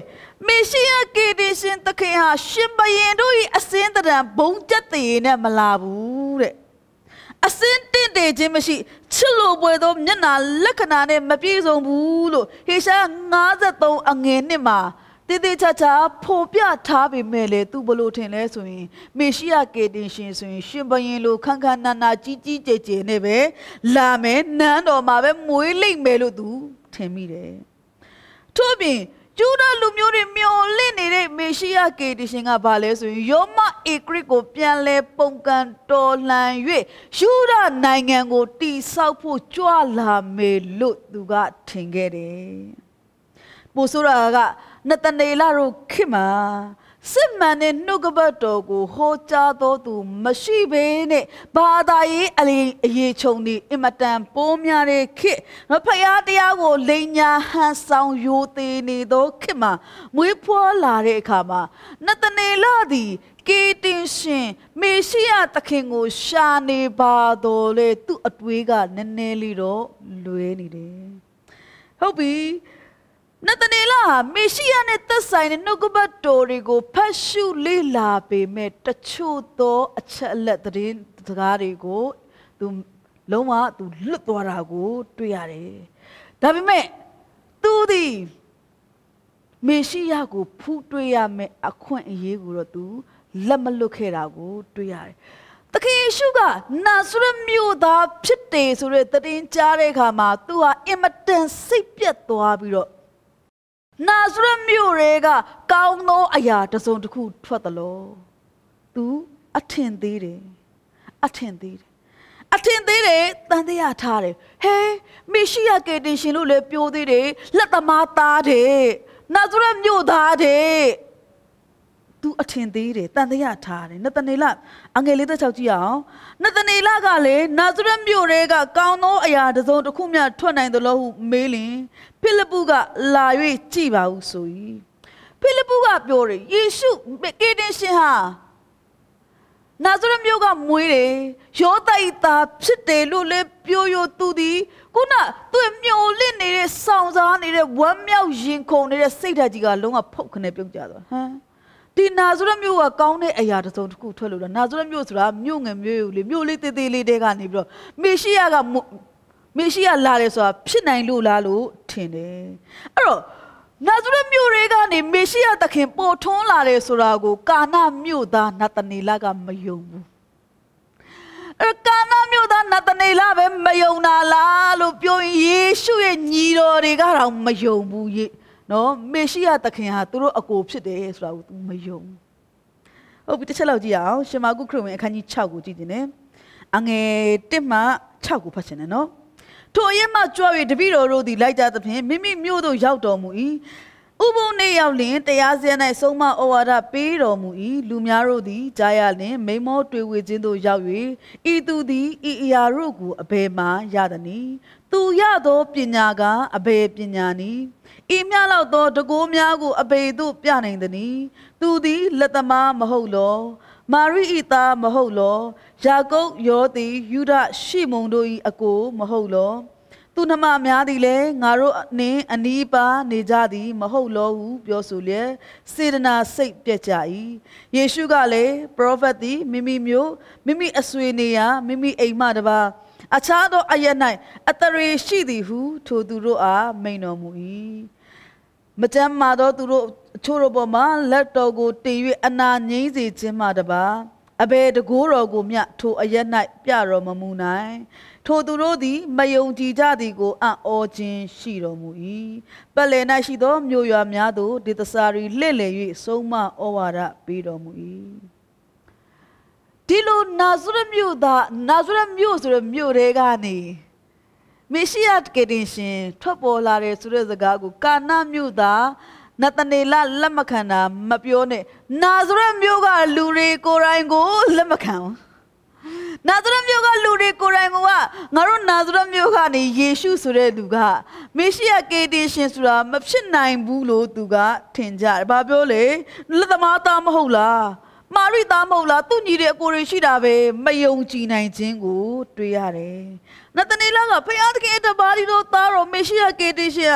S1: မေရှိယကေတင်ရှင်သခင်ဟာရှင်ဘရင်တို့၏အစင်းတရံဘုံကျက်တည်နဲ့မလာဘူးတဲ့အစင်းတင့်တယ်ခြင်းမရှိချစ်လို့ပွဲသောမျက်နာလက္ခဏာနဲ့မပြည့်စုံဘူးလို့ဟေရှာငါးဆယ်သုံးအငယ်နှစ်မှာတေတေချာချာဖော်ပြထားပေမဲ့လေသူဘလို့ထင်လဲဆိုရင်မေရှိယကေတင်ရှင်ဆိုရင်ရှင်ဘရင်လိုခန်းခန်းနာနာကြီးကြီးကျယ်ကျယ်နဲ့ပဲလာမယ်နန်းတော်မှာပဲမွေးလိမ့်မယ်လို့သူထင်မိတယ်ထို့ပြင်ကျူးဒလူမျိုးတွေမျောလင့်နေတဲ့မေရှိယကေတင်ရှင်ကဘာလဲဆိုရင်ယောမဧကရစ်ကိုပြန်လဲပုံကန်တော်လှန်၍ယူဒနိုင်ငံကိုတိဆောက်ဖို့ကြွလာမယ်လို့သူကထင်ခဲ့တယ်ပိုဆိုရာကနတနေလတို့ခင်မှာစစ်မှန်တဲ့နှုတ်ကပတ်တော်ကိုဟောကြားတော်သူမရှိဘဲနဲ့ဘာသာရေးအလေးအရေးချုံနေအင်မတန်ပိုးများတဲ့ခေတ်ဖယားတရားကိုလိန်ညာဟန်ဆောင်ယိုသေးနေသောခေတ်မှာမွေးဖွားလာတဲ့အခါမှာနတနေလသည်ကေတင်ရှင်မေရှိယသခင်ကိုရှာနေပါတော်လေသူ့အတွေးကနည်းနည်းလေးတော့လွဲနေတယ်ဟုတ်ပြီနတနေလဟာမေရှိယနဲ့သက်ဆိုင်တဲ့နှုတ်ကပတ်တော်တွေကိုဖတ်ရှုလေ့လာပေမဲ့တချို့သောအချက်အလက်သတင်းစကားတွေကိုသူလုံးဝသူလွတ်သွားတာကိုတွေ့ရတယ်။ဒါပေမဲ့သူသည်မေရှိယကိုဖူးတွေ့ရမယ်အခွင့်အရေးကိုတော့သူလက်မလွတ်ခဲ့တာကိုတွေ့ရတယ်။သခင်ယေရှုကနာဇရက်မြို့သားဖြစ်တယ်ဆိုတဲ့သတင်းကြားတဲ့အခါမှာသူဟာအင်မတန်စိတ်ပြတ်သွားပြီးတော့နာဇရက်မြို့တွေကကောင်းသောအရာတစ်စုံတစ်ခုထွက်သလိုသူအထင်သေးတယ်အထင်သေးတယ်အထင်သေးတယ်တန်တရားထားတယ်ဟဲမေရှိယကေတင်ရှင်လို့လည်းပြောသေးတယ်လက်သမားသားတယ်နာဇရက်မြို့သားတယ်သူအထင်သေးတယ်တန်တရားထားတယ်နတနေလအငယ်လေးတစ်ချောက်ကြည့်အောင်နတနေလကလည်းနာဇရက်မြို့တွေကကောင်းသောအရာတစ်စုံတစ်ခုမျှထွက်နိုင်သလိုဟုမေးလင်ဖိလိပ္ပုကလာ၍ကြည်ပါဟုဆို၏ဖိလိပ္ပုကပြောတယ်ယေရှုကေတင်ရှင်ဟာနာဇရက်မြို့ကမွေးတယ်ယောသ၏သားဖြစ်တယ်လို့လည်းပြောရသူသည်ခုနသူ့မျောလင့်နေတဲ့စောင့်စားနေတဲ့ဝမ်းမြောက်ရင်ခုန်နေတဲ့စိတ်ဓာတ်ကြီးကလုံးဝဖုတ်ခနဲ့ပြုတ်ကျသွားဟမ်ဒီနာဇရက်မြို့ကကောင်းတဲ့အရာတစ်စုံတစ်ခုထွက်လို့လားနာဇရက်မြို့ဆိုတာမြို့ငယ်မြို့လေမြို့လေးသေးသေးလေးတဲကနေပြီးတော့မေရှိယကမေရှိယလာတယ်ဆိုတာဖြစ်နိုင်လို့လားလို့ထင်တယ်အဲ့တော့နာဇရက်မြို့တွေကနေမေရှိယသခင်ပေါ်ထွန်းလာတယ်ဆိုတာကိုကာနာမြို့သားနတနေလကမယုံဘူးအဲ့ကာနာမြို့သားနတနေလပဲမယုံတာလားလို့ပြောရင်ယေရှုရဲ့ညီတော်တွေကတော့မယုံဘူးယေနော်မေရှိယသခင်ဟာသူတို့အကိုဖြစ်တယ်ဆိုတာကို तू မယုံဟုတ်ပြီတစ်ချက်လောက်ကြည့်အောင်ရှမာကုခရစ်ဝင်အခန်းကြီး၆ကိုကြည့်တင်တယ်အငယ်၁မှ၆ကိုဖတ်ချင်တယ်နော်ထိုအရင်မှကြွ၍တပည့်တော်တို့သည်လိုက်ကြသဖြင့်မိမိမြို့သို့ရောက်တော်မူ၏ဥပုံနေရောက်လင်တရားစရ၌ဆုံးမဩဝါဒပေးတော်မူ၏လူများတို့သည်ကြားရလင်မိမောတွေ့ဝေခြင်းသို့ရောက်၍ဤသူသည်ဤအရာတို့ကိုအဘယ်မှရသနည်းသူရသောပညာကအဘယ်ပညာနည်းဤမြလောက်သောတကိုးများကိုအဘယ်သို့ပြနိုင်သနည်းသူသည်လက်သမားမဟုတ်လောမာရိဤသားမဟုတ်လောယာကုပ်ယောသည်ယူဒရှိမုန်တို့၏အကိုမဟုတ်လောသူနှမများသည်လည်းငါတို့နှင့်အနီးပါနေကြသည်မဟုတ်လောဟုပြောဆိုလျက်စေတနာစိတ်ပြက်ကြ၏ယေရှုကလည်းပရောဖက်သည်မိမိမျိုးမိမိအဆွေနေရာမိမိအိမ်မှတပါအခြားသောအရ၌အတရေရှိသည်ဟုထိုသူတို့အားမိန်တော်မူ၏မတမ်းမာသောသူတို့အချို့တို့ပေါ်မှာလက်တော်ကိုတင်၍အနာငြိမ်းစေခြင်းမှတပါအဘယ်တကိုးတော်ကိုမျှထိုအရ၌ပြတော်မမူနိုင်ထိုသူတို့သည်မယုံကြည်ကြသည်ကိုအံ့ဩခြင်းရှိတော်မူ၏ပတ်လည်၌ရှိသောမြို့ရွာများသို့ဒေသစာရီလှည့်လည်၍ဆုံးမဩဝါဒပေးတော်မူ၏ဒီလိုနာဇရက်မြို့သားနာဇရက်မြို့ဆိုတဲ့မြို့တွေကနေမေရှိယကေတင်ရှင်ထွက်ပေါ်လာတယ်ဆိုတဲ့စကားကိုကာနာမြို့သားနတနေလလက်မခံတာမပြောနဲ့နာဇရက်မြို့ကလူတွေကိုယ်တိုင်ကိုလက်မခံဘူးနာဇရက်မြို့ကလူတွေကိုယ်တိုင်ကငါတို့နာဇရက်မြို့ကနေယေရှုဆိုတဲ့လူကမေရှိယကေတင်ရှင်ဆိုတာမဖြစ်နိုင်ဘူးလို့သူကထင်ကြတယ်။ဘာပြောလဲလက်သမားသားမဟုတ်လားမာရိသားမဟုတ်လားသူညီတဲ့အကိုတွေရှိတာပဲမယုံကြည်နိုင်ခြင်းကိုတွေ့ရတယ်။နတနေလကဖယားသခင်တပါးဒီတို့သားတော်မေရှိယကေတင်ရှင်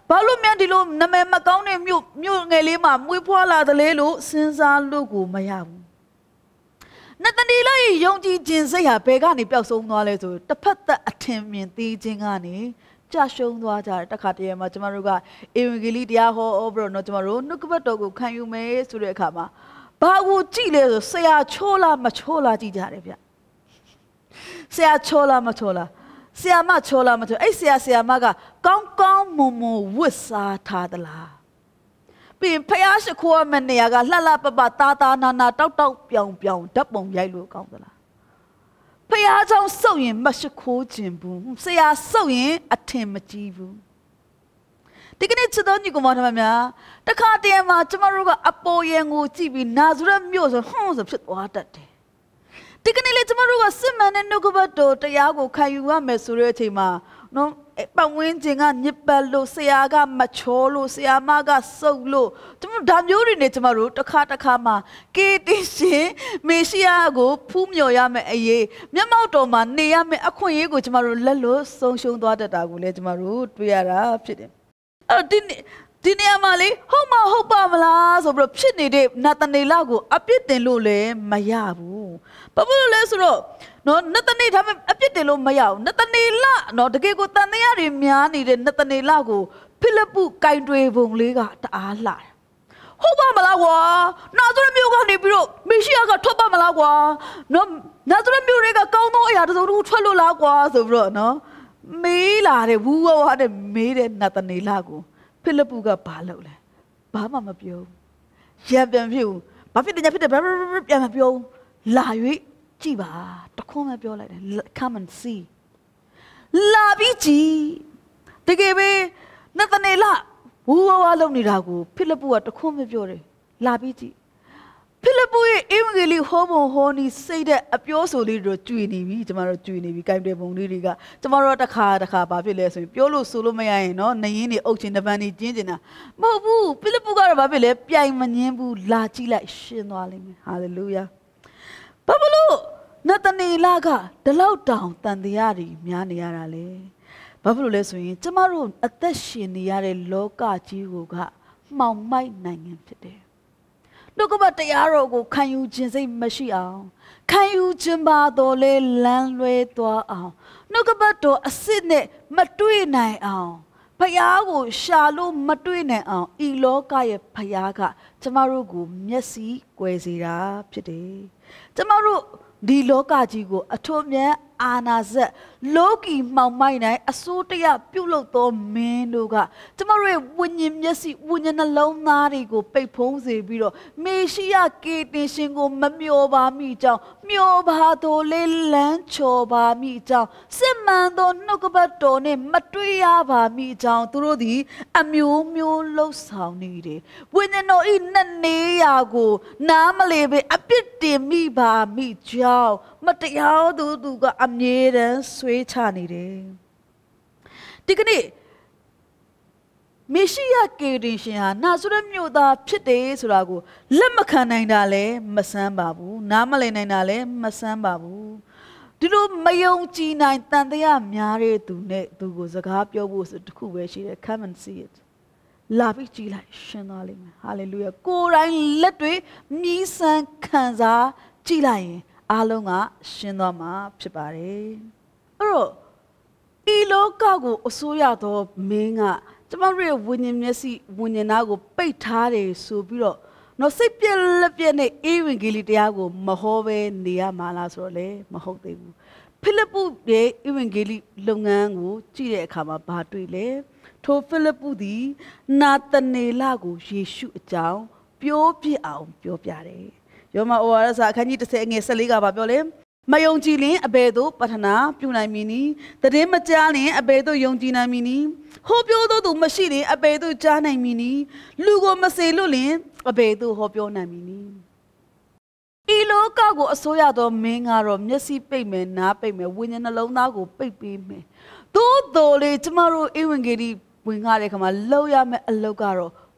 S1: ဘာလို့မြန်ဒီလိုနာမည်မကောင်းတဲ့မြို့မြို့ငယ်လေးမှာမွေးဖွားလာတယ်လေလို့စဉ်းစားလို့ကိုမရဘူးနသနီလရဲ့ယုံကြည်ခြင်းစိတ်ဟာဘယ်ကနေပျောက်ဆုံးသွားလဲဆိုတစ်ဖက်သက်အထင်မြင်သိခြင်းကနေကြာရှုံးသွားကြတယ်တခါတည်းမှာကျမတို့ကဧဝံဂေလိတရားဟောပြီးတော့နော်ကျမတို့နှုတ်ကပတ်တော်ကိုခံယူမယ်ဆိုတဲ့အခါမှာဘာကိုကြည့်လဲဆိုဆရာချိုးလားမချိုးလားကြည့်ကြတယ်ဗျဆရာချိုးလားမချိုးလားဆရာမချိုးလားမချိုးအဲ့ဆရာဆရာမကကောင်းကောင်းမွန်မွန်ဝတ်စားထားသလားပြီးဖယားရှိခိုးမနေရကလှလှပပတာတာနာနာတောက်တောက်ပြောင်ပြောင်ဓာတ်ပုံရိုက်လို့ကောင်းသလားဖယားကြောင့်စုပ်ရင်မရှိခိုးခြင်းဘူးဆရာစုပ်ရင်အထင်မကြီးဘူးဒီကနေ့ချစ်တော်ညီကောင်မများတခါတည်းမှာကျမတို့ကအပေါ်ယံကိုကြည့်ပြီးနာဇရက်မြို့ဆိုဟွန်းဆိုဖြစ်သွားတတ်တယ်ဒီကနေ့လေကျမတို့ကစစ်မှန်တဲ့နှုတ်ကပတ်တော်တရားကိုခံယူရမယ်ဆိုတဲ့အချိန်မှာနော်ပတ်ဝန်းကျင်ကညစ်ပတ်လို့ဆရာကမချောလို့ဆရာမကစုပ်လို့ကျမတို့ဒါမျိုးတွေနဲ့ကျမတို့တစ်ခါတစ်ခါမှာကေတင်ရှင်မေရှိယကိုဖူးမြော်ရမယ်အရေးမျက်မှောက်တော်မှာနေရမယ်အခွင့်အရေးကိုကျမတို့လက်လို့ဆုံးရှုံးသွားတတ်တာကိုလည်းကျမတို့တွေ့ရတာဖြစ်တယ်အဲ့ဒီဒီနေရာမှာလေဟုတ်မဟုတ်ပါမလားဆိုပြီးတော့ဖြစ်နေတဲ့နသနေလကိုအပြစ်တင်လို့လည်းမရဘူးဘာလို့လဲဆိုတော့နော်နသနေဒါပေမဲ့အပြစ်တင်လို့မရဘူးနသနေလနော်တကယ်ကိုတန်တရားတွေများနေတဲ့နသနေလကိုဖိလိပ္ပုကင်တွေပုံလေးကတအားလှတယ်ဟုတ်ပါမလားကွာနာဇရက်မြို့ကနေပြီးတော့မေရှိယကထွက်ပါမလားကွာနော်နာဇရက်မြို့တွေကကောင်းသောအရာတစ်စုံတစ်ခုထွက်လို့လားကွာဆိုပြီးတော့နော်မေးလာတယ်ဝူဝဝတဲ့မေးတဲ့နသနေလကိုဖိလိပ္ပုကဘာလုပ်လဲဘာမှမပြောရံပြန်ဖြစ်ဘူးဘာဖြစ်တယ်ညာဖြစ်တယ်ပြန်မပြောလာ၍ကြည့်ပါတခွန်းမပြောလိုက်တယ် come and see လာပြီးကြည့်တကယ်ပဲနသနေလဝူဝဝလုပ်နေတာကိုဖိလိပ္ပုကတခွန်းမပြောတယ်လာပြီးကြည့်ဖိလိပ္ပုရဲ့ဧဝံဂေလိဟောပုံဟောနီးစိတ်တဲ့အပြောဆိုလေးတွေကျွေနေပြီကျမတို့ကျွေနေပြီကြိုင်တဲ့ပုံလေးတွေကကျမတို့တစ်ခါတစ်ခါဘာဖြစ်လဲဆိုရင်ပြောလို့ဆိုလို့မရရင်နော်နရင်းတွေအုပ်ချင်တပန်းတွေကျင်းကျင်တာမဟုတ်ဘူးဖိလိပ္ပုကတော့ဘာဖြစ်လဲပြိုင်မငင်းဘူးလာကြည့်လိုက်ရှင်းသွားလိမ့်မယ်ဟာလေလုယာဘာလို့နသနေလကဒီလောက်တောင်တန်တရားတွေများနေရတာလဲဘာဖြစ်လို့လဲဆိုရင်ကျမတို့အသက်ရှင်နေရတဲ့လောကကြီးကိုကမှောင်မိုက်နိုင်ငံဖြစ်တယ်နှုတ်ကပတ်တရားတော်ကိုခံယူခြင်းစိတ်မရှိအောင်ခံယူခြင်းပါတော်လဲလမ်းလွဲသွားအောင်နှုတ်ကပတ်တော်အစစ်နဲ့မတွေ့နိုင်အောင်ဖယားကိုရှာလို့မတွေ့နိုင်အောင်ဤလောကရဲ့ဖယားကကျမတို့ကိုမျက်စိကွယ်စေတာဖြစ်တယ်ကျမတို့ဒီလောကကြီးကိုအထွတ်မြတ်အာနာဇက်လောကီမှောင်မိုက်နိုင်အစိုးတရပြုတ်လုသောမင်းတို့ကကျမတို့ရဲ့ဝိညာဉ်မျက်စိဝိညာဉ်နှလုံးသားတွေကိုပိတ်ဖုံးစေပြီးတော့မေရှိယကေတင်ရှင်ကိုမမျောပါမိကြောင်းမျောပါတော်လေးလမ်းချော်ပါမိကြောင်းစစ်မှန်သောနှုတ်ကပတ်တော်နဲ့မတွေ့ရပါမိကြောင်းသူတို့သည်အမျိုးမျိုးလှုပ်ဆောင်နေတယ်ဝိညာဉ်တော်ဤနဲ့နေရာကိုနားမလည်ပဲအပြစ်တင်မိပါမိကြောင်းမတရားသူသူကအမြဲတမ်းဆွေးချနေတယ်ဒီကနေ့မေရှိယကေတင်ရှင်ဟာနာဇရက်မြို့သားဖြစ်တယ်ဆိုတာကိုလက်မခံနိုင်တာလည်းမဆန်းပါဘူးနားမလည်နိုင်တာလည်းမဆန်းပါဘူးဒီလိုမယုံကြည်နိုင်တန်တရားများတဲ့သူနဲ့သူကိုစကားပြောဖို့ဆိုတခုပဲရှိတယ် come and see it လာပြီးကြည့်လိုက်ရှင်းသွားလိမ့်မယ်ဟာလေလုယာကိုယ်တိုင်လက်တွေမြည်ဆန်းခံစားကြည့်လိုက်ရင်အားလုံးကရှင်းသွားမှာဖြစ်ပါတယ်အဲ့တော့ဒီလောကကိုအစိုးရသောမင်းကကျမတို့ရဲ့ဝိညာဉ်မျက်စိဝိညာဉ်သားကိုပိတ်ထားတယ်ဆိုပြီးတော့နော်စိတ်ပြက်လက်ပြက်နဲ့ဧဝံဂေလိတရားကိုမဟောဘဲနေရမှာလားဆိုတော့လေမဟုတ်သေးဘူးဖိလိပ္ပုရဲ့ဧဝံဂေလိလုပ်ငန်းကိုကြည့်တဲ့အခါမှာဘာတွေ့လဲထိုဖိလိပ္ပုသည်နာသနေလကိုယေရှုအကြောင်းပြောပြအောင်ပြောပြတယ်ယောမဩဝါဒစာအခန်းကြီးတစ်ဆယ်ငယ်၁၄ကဘာပြောလဲမယုံကြည်ရင်အဘယ်သို့ပတ္ထနာပြုနိုင်မည်နည်းတည်မကြားရင်အဘယ်သို့ယုံကြည်နိုင်မည်နည်းဟောပြောသောသူမရှိရင်အဘယ်သို့ကြားနိုင်မည်နည်းလူကိုမစေလွတ်ရင်အဘယ်သို့ဟောပြောနိုင်မည်နည်းဤလောကကိုအစိုးရသောမင်းကတော့မျက်စိပိတ်မယ်နားပိတ်မယ်ဝိညာဉ်နှလုံးသားကိုပိတ်ပေးမယ်သို့တော်လေကျမတို့ဧဝံဂေလိဝင်ကားတဲ့ခါမှာလောက်ရမယ့်အလုပ်ကတော့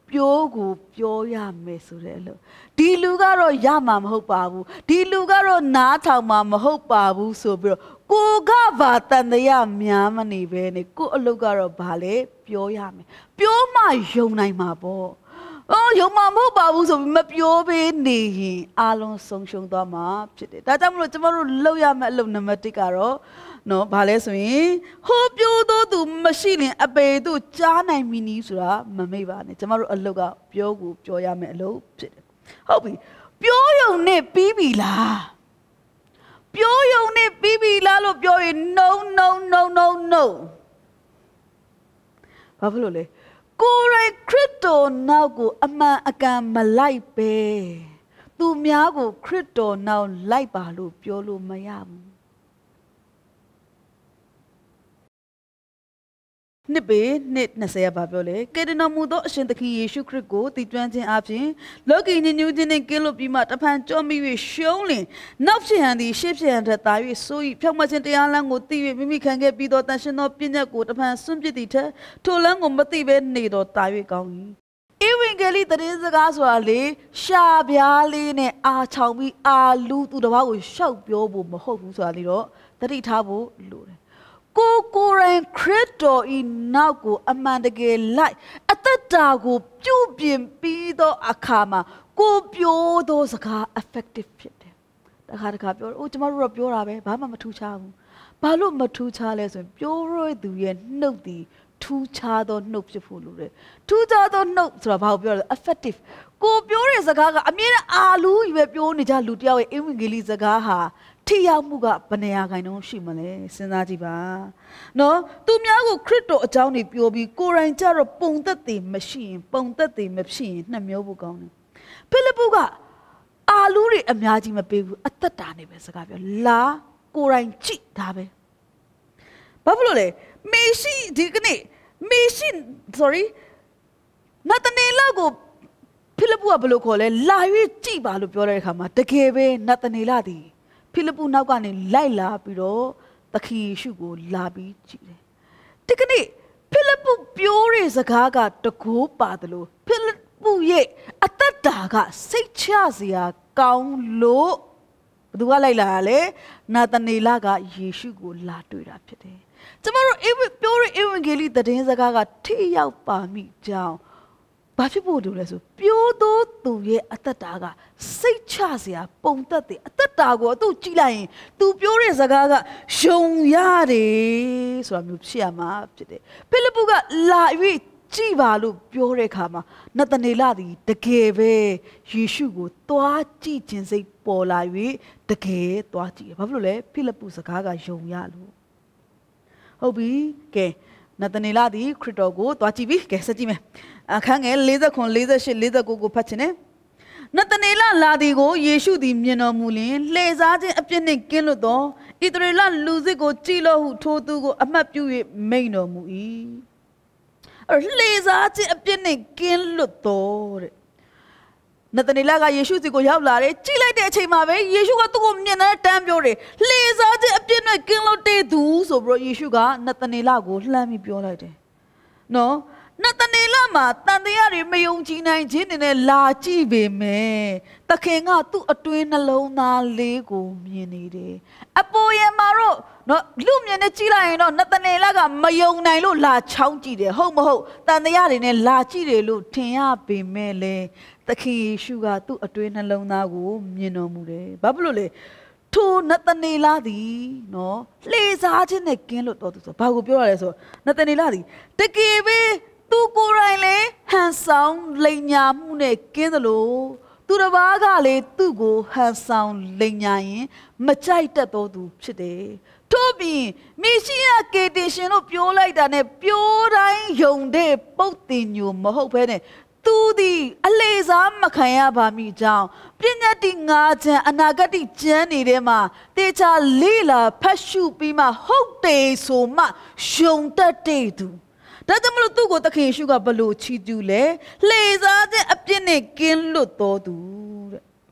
S1: ပြောကိုပြောရမယ်ဆိုတဲ့လို့ဒီလူကတော့ရမှာမဟုတ်ပါဘူးဒီလူကတော့နားထောင်မှာမဟုတ်ပါဘူးဆိုပြီးတော့ကိုကဘာတန်တရားများမနေပဲနဲ့ကိုအလုပ်ကတော့ဘာလဲပြောရမယ်ပြောမှယုံနိုင်မှာပေါ့အော်ယုံမှာမဟုတ်ပါဘူးဆိုပြီးမပြောပေးနေရင်အားလုံးဆုံးရှုံးသွားမှာဖြစ်တယ်ဒါကြောင့်မလို့ကျမတို့လုပ်ရမယ့်အလုပ်နံပါတ်တစ်ကတော့နော်ဘာလဲဆိုရင်ဟိုပြောတော့သူမရှိရင်အပေသူကြားနိုင်မီနီးဆိုတာမမေ့ပါနဲ့ကျမတို့အလုပ်ကပြောကိုပြောရမယ့်အလုပ်ဖြစ်တယ်ဟုတ်ပြီပြောရုံနဲ့ပြီးပြီလားပြောရုံနဲ့ပြီးပြီလားလို့ပြောရင် no no no no no ဘာဖြစ်လို့လဲကိုယ်ရိုင်းခရစ်တော်နောက်ကိုအမှန်အကန်မလိုက်ပဲသူများကိုခရစ်တော်နောက်လိုက်ပါလို့ပြောလို့မရဘူးနှစ်ပေနှစ်နှစ်ဆယ်ဘာပြောလဲကေတနာမူသောအရှင်သခင်ယေရှုခရစ်ကိုတည်ကျွမ်းခြင်းအပြင်လောကီညဉ့်ညူးခြင်းနှင့်ကင်းလွတ်ပြီးမှတဖန်ကြောမိ၍ရှုံးလင်နောက်ဖြစ်ဟန်သည်ရှေ့ဖြစ်ဟန်ထက်သာ၍ဆို၏ဖြောင့်မတ်ခြင်းတရားလမ်းကိုသိ၍မိမိခံခဲ့ပြီးသောတန်ရှင်သောပညတ်ကိုတဖန်ဆွန့်ပစ်သည့်ထက်ထိုလမ်းကိုမသိဘဲနေတော့သာ၍ကောင်း၏ဧဝံဂေလိသတင်းစကားဆိုတာလေရှာပြားလေးနဲ့အာချောင်ပြီးအာလူသူတစ်ပါးကိုရှောက်ပြောဖို့မဟုတ်ဘူးဆိုတာလေတော့သတိထားဖို့လိုတယ်ကိုကိုရိုင်းခရစ်တော်ဤနောက်ကိုအမှန်တကယ်လိုက်အသက်တာကိုပြုပြင်ပြီးသောအခါမှာကိုပြောသောစကား effective ဖြစ်တယ်တခါတခါပြောအိုးကျမတို့တော့ပြောတာပဲဘာမှမထူးခြားဘူးဘာလို့မထူးခြားလဲဆိုရင်ပြောရသူရဲ့နှုတ်ဒီထူးခြားသောနှုတ်ဖြစ်ဖို့လိုတယ်ထူးခြားသောနှုတ်ဆိုတာဘာကိုပြောလဲ effective ကိုပြောတဲ့စကားကအမြဲတမ်းအာလူကြီးပဲပြောနေကြလူတယောက်ရဲ့ဧဝံဂေလိစကားဟာထိရောက်မှုကဘယ်နေရာခိုင်နှုန်းရှိမလဲစဉ်းစားကြည့်ပါနော်သူများကိုခရစ်တော်အကြောင်းတွေပြောပြီးကိုယ်တိုင်ကြတော့ပုံသက်တည်မရှိရင်ပုံသက်တည်မဖြစ်ရင်နှမျောဖို့ကောင်းတယ်ဖိလိပ္ပုကအာလူတွေအများကြီးမပေးဘူးအသက်တာနေပဲစကားပြောလာကိုယ်တိုင်ကြည့်ဒါပဲဘာဖြစ်လို့လဲမေရှိဒီကနေ့မေရှိ sorry နသနေလကိုဖိလိပ္ပုကဘယ်လိုခေါ်လဲလာ၍ကြည့်ပါလို့ပြောတဲ့အခါမှာတကယ်ပဲနသနေလသည်ဖိလိပ္ပုနောက်ကနေလိုက်လာပြီးတော့သခင်ယေရှုကိုလာပြီးကြည့်တယ်ဒီကနေ့ဖိလိပ္ပုပြောတဲ့စကားကတကိုးပါတယ်လို့ဖိလိပ္ပုရဲ့အသက်တာကစိတ်ချစရာကောင်းလို့ဘသူကလိုက်လာလဲနာသနေလကယေရှုကိုလာတွေ့တာဖြစ်တယ်ကျမတို့ပြောတဲ့ဧဝံဂေလိသတင်းစကားကထိရောက်ပါမိကြောင်းဘာဖြစ်ဖို့လို့လဲဆိုပြောသောသူရဲ့အသက်တာကစိတ်ချစရာပုံသက်တယ်အသက်တာကိုသူ့ကြည့်လိုက်ရင်သူပြောတဲ့စကားကယုံရတယ်ဆိုတာမျိုးဖြစ်ရမှာဖြစ်တယ်ဖိလိပ္ပုကလာ၍ကြည့်ပါလို့ပြောတဲ့အခါမှာနသနေလသည်တကယ်ပဲယေရှုကိုသွားကြည့်ခြင်းစိတ်ပေါ်လာ၍တကယ်သွားကြည့်တယ်ဘာဖြစ်လို့လဲဖိလိပ္ပုစကားကယုံရလို့ဟုတ်ပြီကဲနသနေလသည်ခရစ်တော်ကိုသွားကြည့်ပြီကဲဆက်ကြည့်မယ်အခန်းငယ်၄၇ ၄၈ ၄၉ကိုဖတ်ချင်တယ်နသနေလလာသည်ကိုယေရှုသည်မြင်တော်မူလျှင်လှည့်စားခြင်းအပြစ်နှင့်ကင်းလွတ်သောဣသရေလလူစစ်ကိုကြည်လို့ဟုထိုသူကိုအမှတ်ပြု၍မိန့်တော်မူ၏အဲ့လှည့်စားခြင်းအပြစ်နှင့်ကင်းလွတ်သောတဲ့နသနေလကယေရှုစီကိုရောက်လာတယ်ကြည်လိုက်တဲ့အချိန်မှာပဲယေရှုကသူ့ကိုမြင်တဲ့တန်းပြောတယ်လှည့်စားခြင်းအပြစ်နဲ့ကင်းလွတ်တဲ့သူဆိုပြီးတော့ယေရှုကနသနေလကိုလှမ်းပြီးပြောလိုက်တယ်နော်နသနေလမှာတန်တရားတွေမယုံကြည်နိုင်ခြင်းနဲ့လာကြည့်ပေမဲ့သခင်ကသူ့အတွင်းနှလုံးသားလေးကိုမြင်နေတယ်အပေါ်ယံမှာတော့နော်လူမြင်နဲ့ကြည့်လိုက်ရင်တော့နသနေလကမယုံနိုင်လို့လာချောင်းကြည့်တယ်ဟုတ်မဟုတ်တန်တရားတွေနဲ့လာကြည့်တယ်လို့ထင်ရပေမဲ့လေသခင်ယေရှုကသူ့အတွင်းနှလုံးသားကိုမြင်တော်မူတယ်ဘာဖြစ်လို့လဲထိုနသနေလသည်နော်လှေစားခြင်းနဲ့ကင်းလို့တော်သူဆိုဘာကိုပြောရလဲဆိုနသနေလသည်တကယ်ပဲသူကိုယ်တိုင်လေဟန်ဆောင်လိန်ညာမှုနဲ့ကင်းသလိုသူတစ်ပါးကလေသူ့ကိုဟန်ဆောင်လိန်ညာရင်မကြိုက်တတ်သောသူဖြစ်တယ်ထို့ပြင်မေရှိယကေတေရှင်လို့ပြောလိုက်တာနဲ့ပြောတိုင်းယုံတဲ့ပုတ်တင်ညိုမဟုတ်ဘဲနဲ့သူသည်အလေစားမခံရပါမိကြောင်းပညာတိငါးချမ်းအနာဂတ်ကျမ်းနေတဲ့မှာတေချာလေးလာဖတ်ရှုပြီးမှဟုတ်တယ်ဆိုမှယုံတတ်တဲ့သူဒါကြောင့်မလို့သူ့ကိုသခင်ယေရှုကဘလို့ချီးကျူးလဲလှေစားခြင်းအပြစ်နဲ့ကင်းလွတ်တော်သူတဲ့န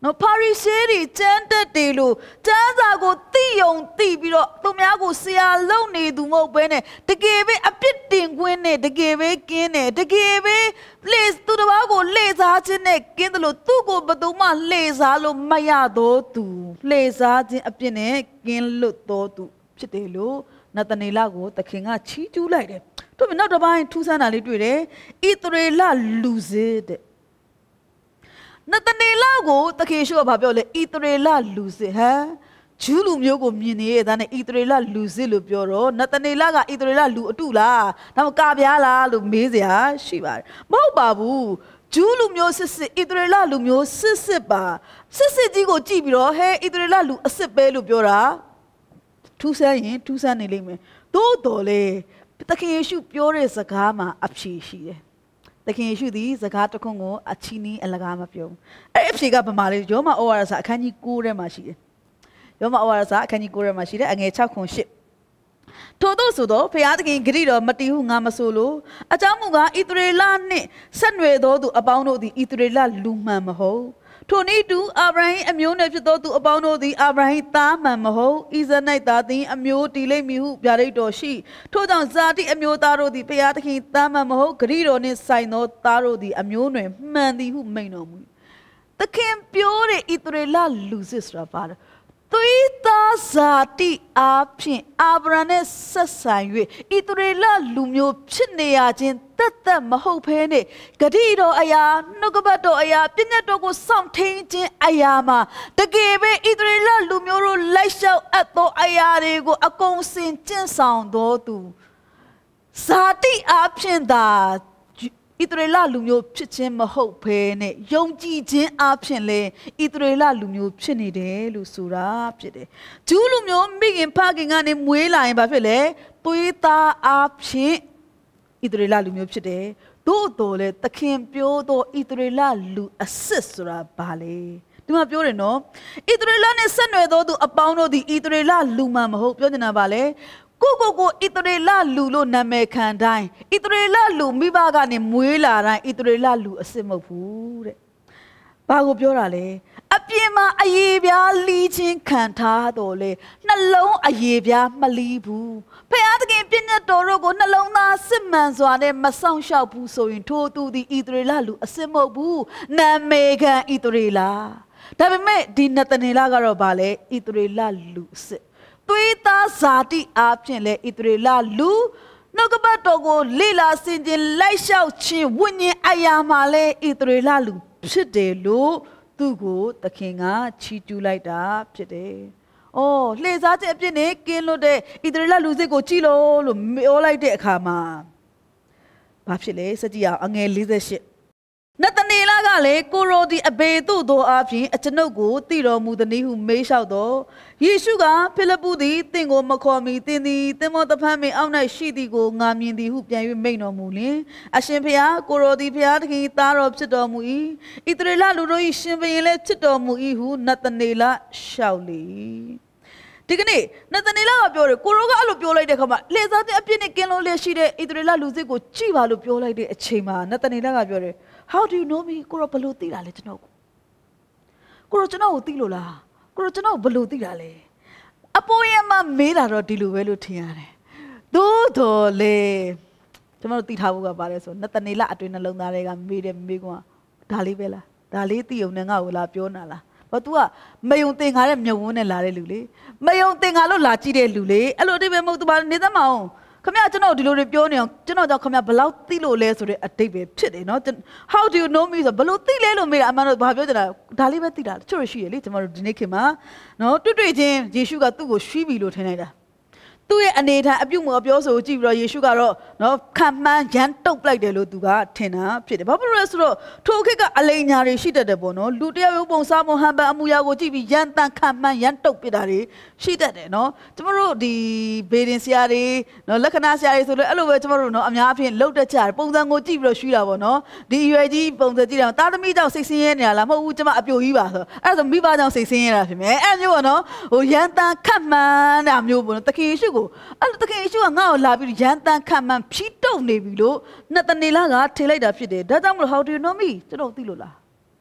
S1: နော်ပါရီရှဲတွေကျန်းတက်တယ်လို့ကျန်းစာကိုတိယုံတိပြီးတော့သူများကိုဆရာလုံနေသူမဟုတ်ဘဲနဲ့တကယ်ပဲအပြစ်တင်ခွင့်နဲ့တကယ်ပဲကင်းတယ်တကယ်ပဲလေသူတစ်ပါးကိုလေစားခြင်းနဲ့ကင်းတယ်လို့သူ့ကိုဘယ်သူမှလေစားလို့မရတော့သူလေစားခြင်းအပြစ်နဲ့ကင်းလွတ်တော့သူဖြစ်တယ်လို့နသနေလကိုသခင်ကချီးကျူးလိုက်တယ်တို့နောက်တစ်ပိုင်းထူးဆန်းတာလေးတွေ့တယ်ဣသရေလလူစစ်တဲ့နသနေလကိုသခင်ရှုကဘာပြောလဲဣသရေလလူစစ်ဟမ်ဂျူးလူမျိုးကိုမြင်နေရတဲ့နဲ့ဣသရေလလူစစ်လို့ပြောတော့နသနေလကဣသရေလလူအတုလားဒါမှကာပြားလားလို့မေးစရာရှိပါတယ်မဟုတ်ပါဘူးဂျူးလူမျိုးစစ်စစ်ဣသရေလလူမျိုးစစ်စစ်ပါစစ်စစ်ကြီးကိုကြည့်ပြီးတော့ဟဲဣသရေလလူအစစ်ပဲလို့ပြောတာထူးဆန်းရင်ထူးဆန်းနေလိမ့်မယ်သို့တော်လေသခင်ယေရှုပြောတဲ့စကားမှာအဖြေရှိတယ်သခင်ယေရှုသည်စကားတစ်ခုကိုအချီးနှီးအလကားမပြောဘူးအဲ့အဖြေကဘာမှလဲယောမဩဝါဒစာအခန်းကြီး၉ထဲမှာရှိတယ်ယောမဩဝါဒစာအခန်းကြီး၉ထဲမှာရှိတယ်အငယ်၆ခွန်၈ထို့သောဆိုသောဖျားသခင်ဂရိတော်မတည်ဟုငါမဆိုလိုအကြောင်းမူကားဣသရေလနှင့်ဆက်နွယ်သောသူအပေါင်းတို့သည်ဣသရေလလူမှန်မဟုတ်ထိုနည်းတူအာဗြဟိအမျိုးနှင့်ဖြစ်သောသူအပေါင်းတို့သည်အာဗြဟိသားမှန်မဟုတ်ဣဇနိုက်သားသည်အမျိုးတည်လိမ့်မည်ဟုဗျာဒိတ်တော်ရှိထို့ကြောင့်ဇာတိအမျိုးသားတို့သည်ဖျားသခင်သားမှန်မဟုတ်ဂရိတော်နှင့်ဆိုင်သောသားတို့သည်အမျိုးတွင်မှန်သည်ဟုမိန့်တော်မူသခင်ပြောတဲ့ဣသရေလလူစစ်ဆိုတာပါသွေးသားဇာတိအားဖြင့်အာဗြဟံနဲ့ဆက်ဆံ၍ဣသရေလလူမျိုးဖြစ်နေရခြင်းသက်သက်မဟုတ်ဘဲနဲ့ဂတိတော်အရာနှုတ်ကပတ်တော်အရာပြည့်ညတ်တော်ကိုစောင့်ထိန်ခြင်းအရာမှာတကယ်ပဲဣသရေလလူမျိုးတို့လိုက်လျှောက်အပ်သောအရာတွေကိုအကုန်စင်ကျင့်ဆောင်တော်သူဇာတိအားဖြင့်သာဣသရေလလူမျိုးဖြစ်ခြင်းမဟုတ်ဘဲနဲ့ယုံကြည်ခြင်းအပြင်လဲဣသရေလလူမျိုးဖြစ်နေတယ်လို့ဆိုတာဖြစ်တယ်။ဂျူးလူမျိုးမိခင်ဖခင်ကနေမွေးလာရင်ဘာဖြစ်လဲ။သွေးသားအပြင်ဣသရေလလူမျိုးဖြစ်တယ်။သို့တော်လဲသခင်ပြောသောဣသရေလလူအစစ်ဆိုတာဘာလဲ။ဒီမှာပြောတယ်နော်။ဣသရေလနဲ့ဆက်နွယ်သောသူအပေါင်းတို့သည်ဣသရေလလူမှမဟုတ်ပြောနေတာပါလေ။ကိုကိုကိုဣသရေလလူလို့နာမည်ခံတိုင်းဣသရေလလူမိဘကနေမွေးလာတိုင်းဣသရေလလူအစ်စ်မဟုတ်ဘူးတဲ့။ဘာကိုပြောတာလဲ။အပြင်မှာအယေပြားလီးချင်းခံထားတော်လေနှလုံးအယေပြားမလီးဘူး။ဖခင်သခင်ပြည့်ညတ်တော်တို့ကိုနှလုံးသားစစ်မှန်စွာနဲ့မဆောင်ရှောက်ဘူးဆိုရင်ထိုသူသည်ဣသရေလလူအစ်စ်မဟုတ်ဘူး။နာမည်ခံဣသရေလ။ဒါပေမဲ့ဒီနသနေလကတော့ဗာလဲဣသရေလလူအစ်စ်သွေးသားဇာတိအားဖြင့်လည်းဣသရေလလူနှုတ်ကပတ်တော်ကိုလေ့လာဆင်ခြင်လိုက်လျှောက်ခြင်းဝိညာဉ်အရာမှာလည်းဣသရေလလူဖြစ်တယ်လို့သူ့ကိုသခင်ကချီးကျူးလိုက်တာဖြစ်တယ်။အော်လှေစားခြင်းအပြစ်နဲ့ကင်းလွတ်တဲ့ဣသရေလလူစစ်ကိုကြည်လို့လို့ပြောလိုက်တဲ့အခါမှာဘာဖြစ်လဲစကြည့်အောင်အငယ်၄၈နသနေလကလည်းကိုရိုဒီအဘေတို့သောအပြင်အကျွန်ုပ်ကိုသိတော်မူသည်ဟုမေးလျှောက်တော့ယေရှုကဖိလိပ္ပုသည်တင့်ကိုမခေါ်မီသင်သည်သင်္ဘောတဖန်မင်းအောက်၌ရှိသည်ကိုငါမြင်သည်ဟုပြန်၍မိန့်တော်မူလျှင်အရှင်ဖျားကိုရိုဒီဖျားသခင်သားတော်ဖြစ်တော်မူ၏ဣသရေလလူတို့၏ရှင်ဘုရင်လည်းဖြစ်တော်မူ၏ဟုနသနေလလျှောက်လေဒီကနေ့နသနေလကပြောတယ်ကိုရိုကအဲ့လိုပြောလိုက်တဲ့ခါမှာလေစားတဲ့အပြစ်နဲ့ကင်းလို့လျက်ရှိတဲ့ဣသရေလလူစစ်ကိုကြည့်ပါလို့ပြောလိုက်တဲ့အချိန်မှာနသနေလကပြောတယ်How do you know me ကိုရောဘလို့သိတာလဲကျွန်တော်ကိုကိုရောကျွန်တော်ကိုသိလို့လားကိုရောကျွန်တော်ဘလို့သိတာလဲအပေါ်ရမမေးတာတော့ဒီလိုပဲလို့ထင်ရတယ်သို့တော်လေကျွန်တော်တို့သိထားဖို့ကပါတယ်ဆိုနသနေလအတွင်းနှလုံးသားတွေကမေးတယ်မေးကွာဒါလေးပဲလားဒါလေးသိုံနဲ့ငါ့ကိုလာပြောနာလားဘာ तू ကမယုံသင်္ကာတဲ့မြုပ်ဝန်းနဲ့လာတဲ့လူလေမယုံသင်္ကာလို့လာကြည့်တဲ့လူလေအဲ့လိုအတိတ်ပဲမဟုတ် तू ပါနေသမအောင်ခမရကျွန်တော်ဒီလိုတွေပြောနေအောင်ကျွန်တော်ကြောင့်ခမရဘလောက်သိလို့လဲဆိုတဲ့အတိတ်ပဲဖြစ်တယ်နော် How do you know me ဆိုဘလို့သိလဲလို့မေးတာအမှန်တော့ဘာပြောချင်တာဒါလေးပဲသိတာတချို့ရှိရလေကျွန်တော်တို့ဒီနေ့ခေတ်မှာနော်တွေ့တွေ့ချင်းယေရှုကသူ့ကိုရွှီးပြီလို့ထင်လိုက်တာသူ့ရဲ့အနေထားအပြုတ်မပြောဆိုကြည့်ပြီးတော့ယေရှုကတော့နော်ခံမှန်းရန်တုတ်လိုက်တယ်လို့သူကထင်တာဖြစ်တယ်ဘာဖြစ်လို့လဲဆိုတော့ထိုခေတ်ကအလိညာတွေရှိတတ်တယ်ပေါ့နော်လူတယောက်ရုပ်ပုံစားမဟန်ပန်အမူအရာကိုကြည့်ပြီးရန်တန်ခံမှန်းရန်တုတ်ပြတာတွေရှိတတ်တယ်နော်ကျွန်တော်တို့ဒီဘေဒင်ဆရာတွေနော်လက္ခဏာဆရာတွေဆိုလို့အဲ့လိုပဲကျွန်တော်တို့နော်အများအပြားလှုပ်တတ်ကြတယ်ပုံစံကိုကြည့်ပြီးတော့ရွှီးတာပေါ့နော်ဒီအရွယ်ကြီးပုံစံကြည့်တာတာသမီကြောင့်စိတ်ဆင်းရဲနေတာလားမဟုတ်ဘူးကျွန်မအပြိုကြီးပါဆိုအဲ့ဒါဆိုမိဘကြောင့်စိတ်ဆင်းရဲတာဖြစ်မယ်အဲ့မျိုးပေါ့နော်ဟိုရန်တန်ခံမှန်းတာမျိုးပေါ့နော်တခင်ယေရှုကိုအဲ့လိုတခင်ယေရှုကငါ့ကိုလာပြီးရန်တန်ခံမှန်းဖြီးတုတ်နေပြီလို့နသနေလကထေလိုက်တာဖြစ်တယ်ဒါကြောင့်မလို့ How do you know me ကျွန်တော်သိလို့လား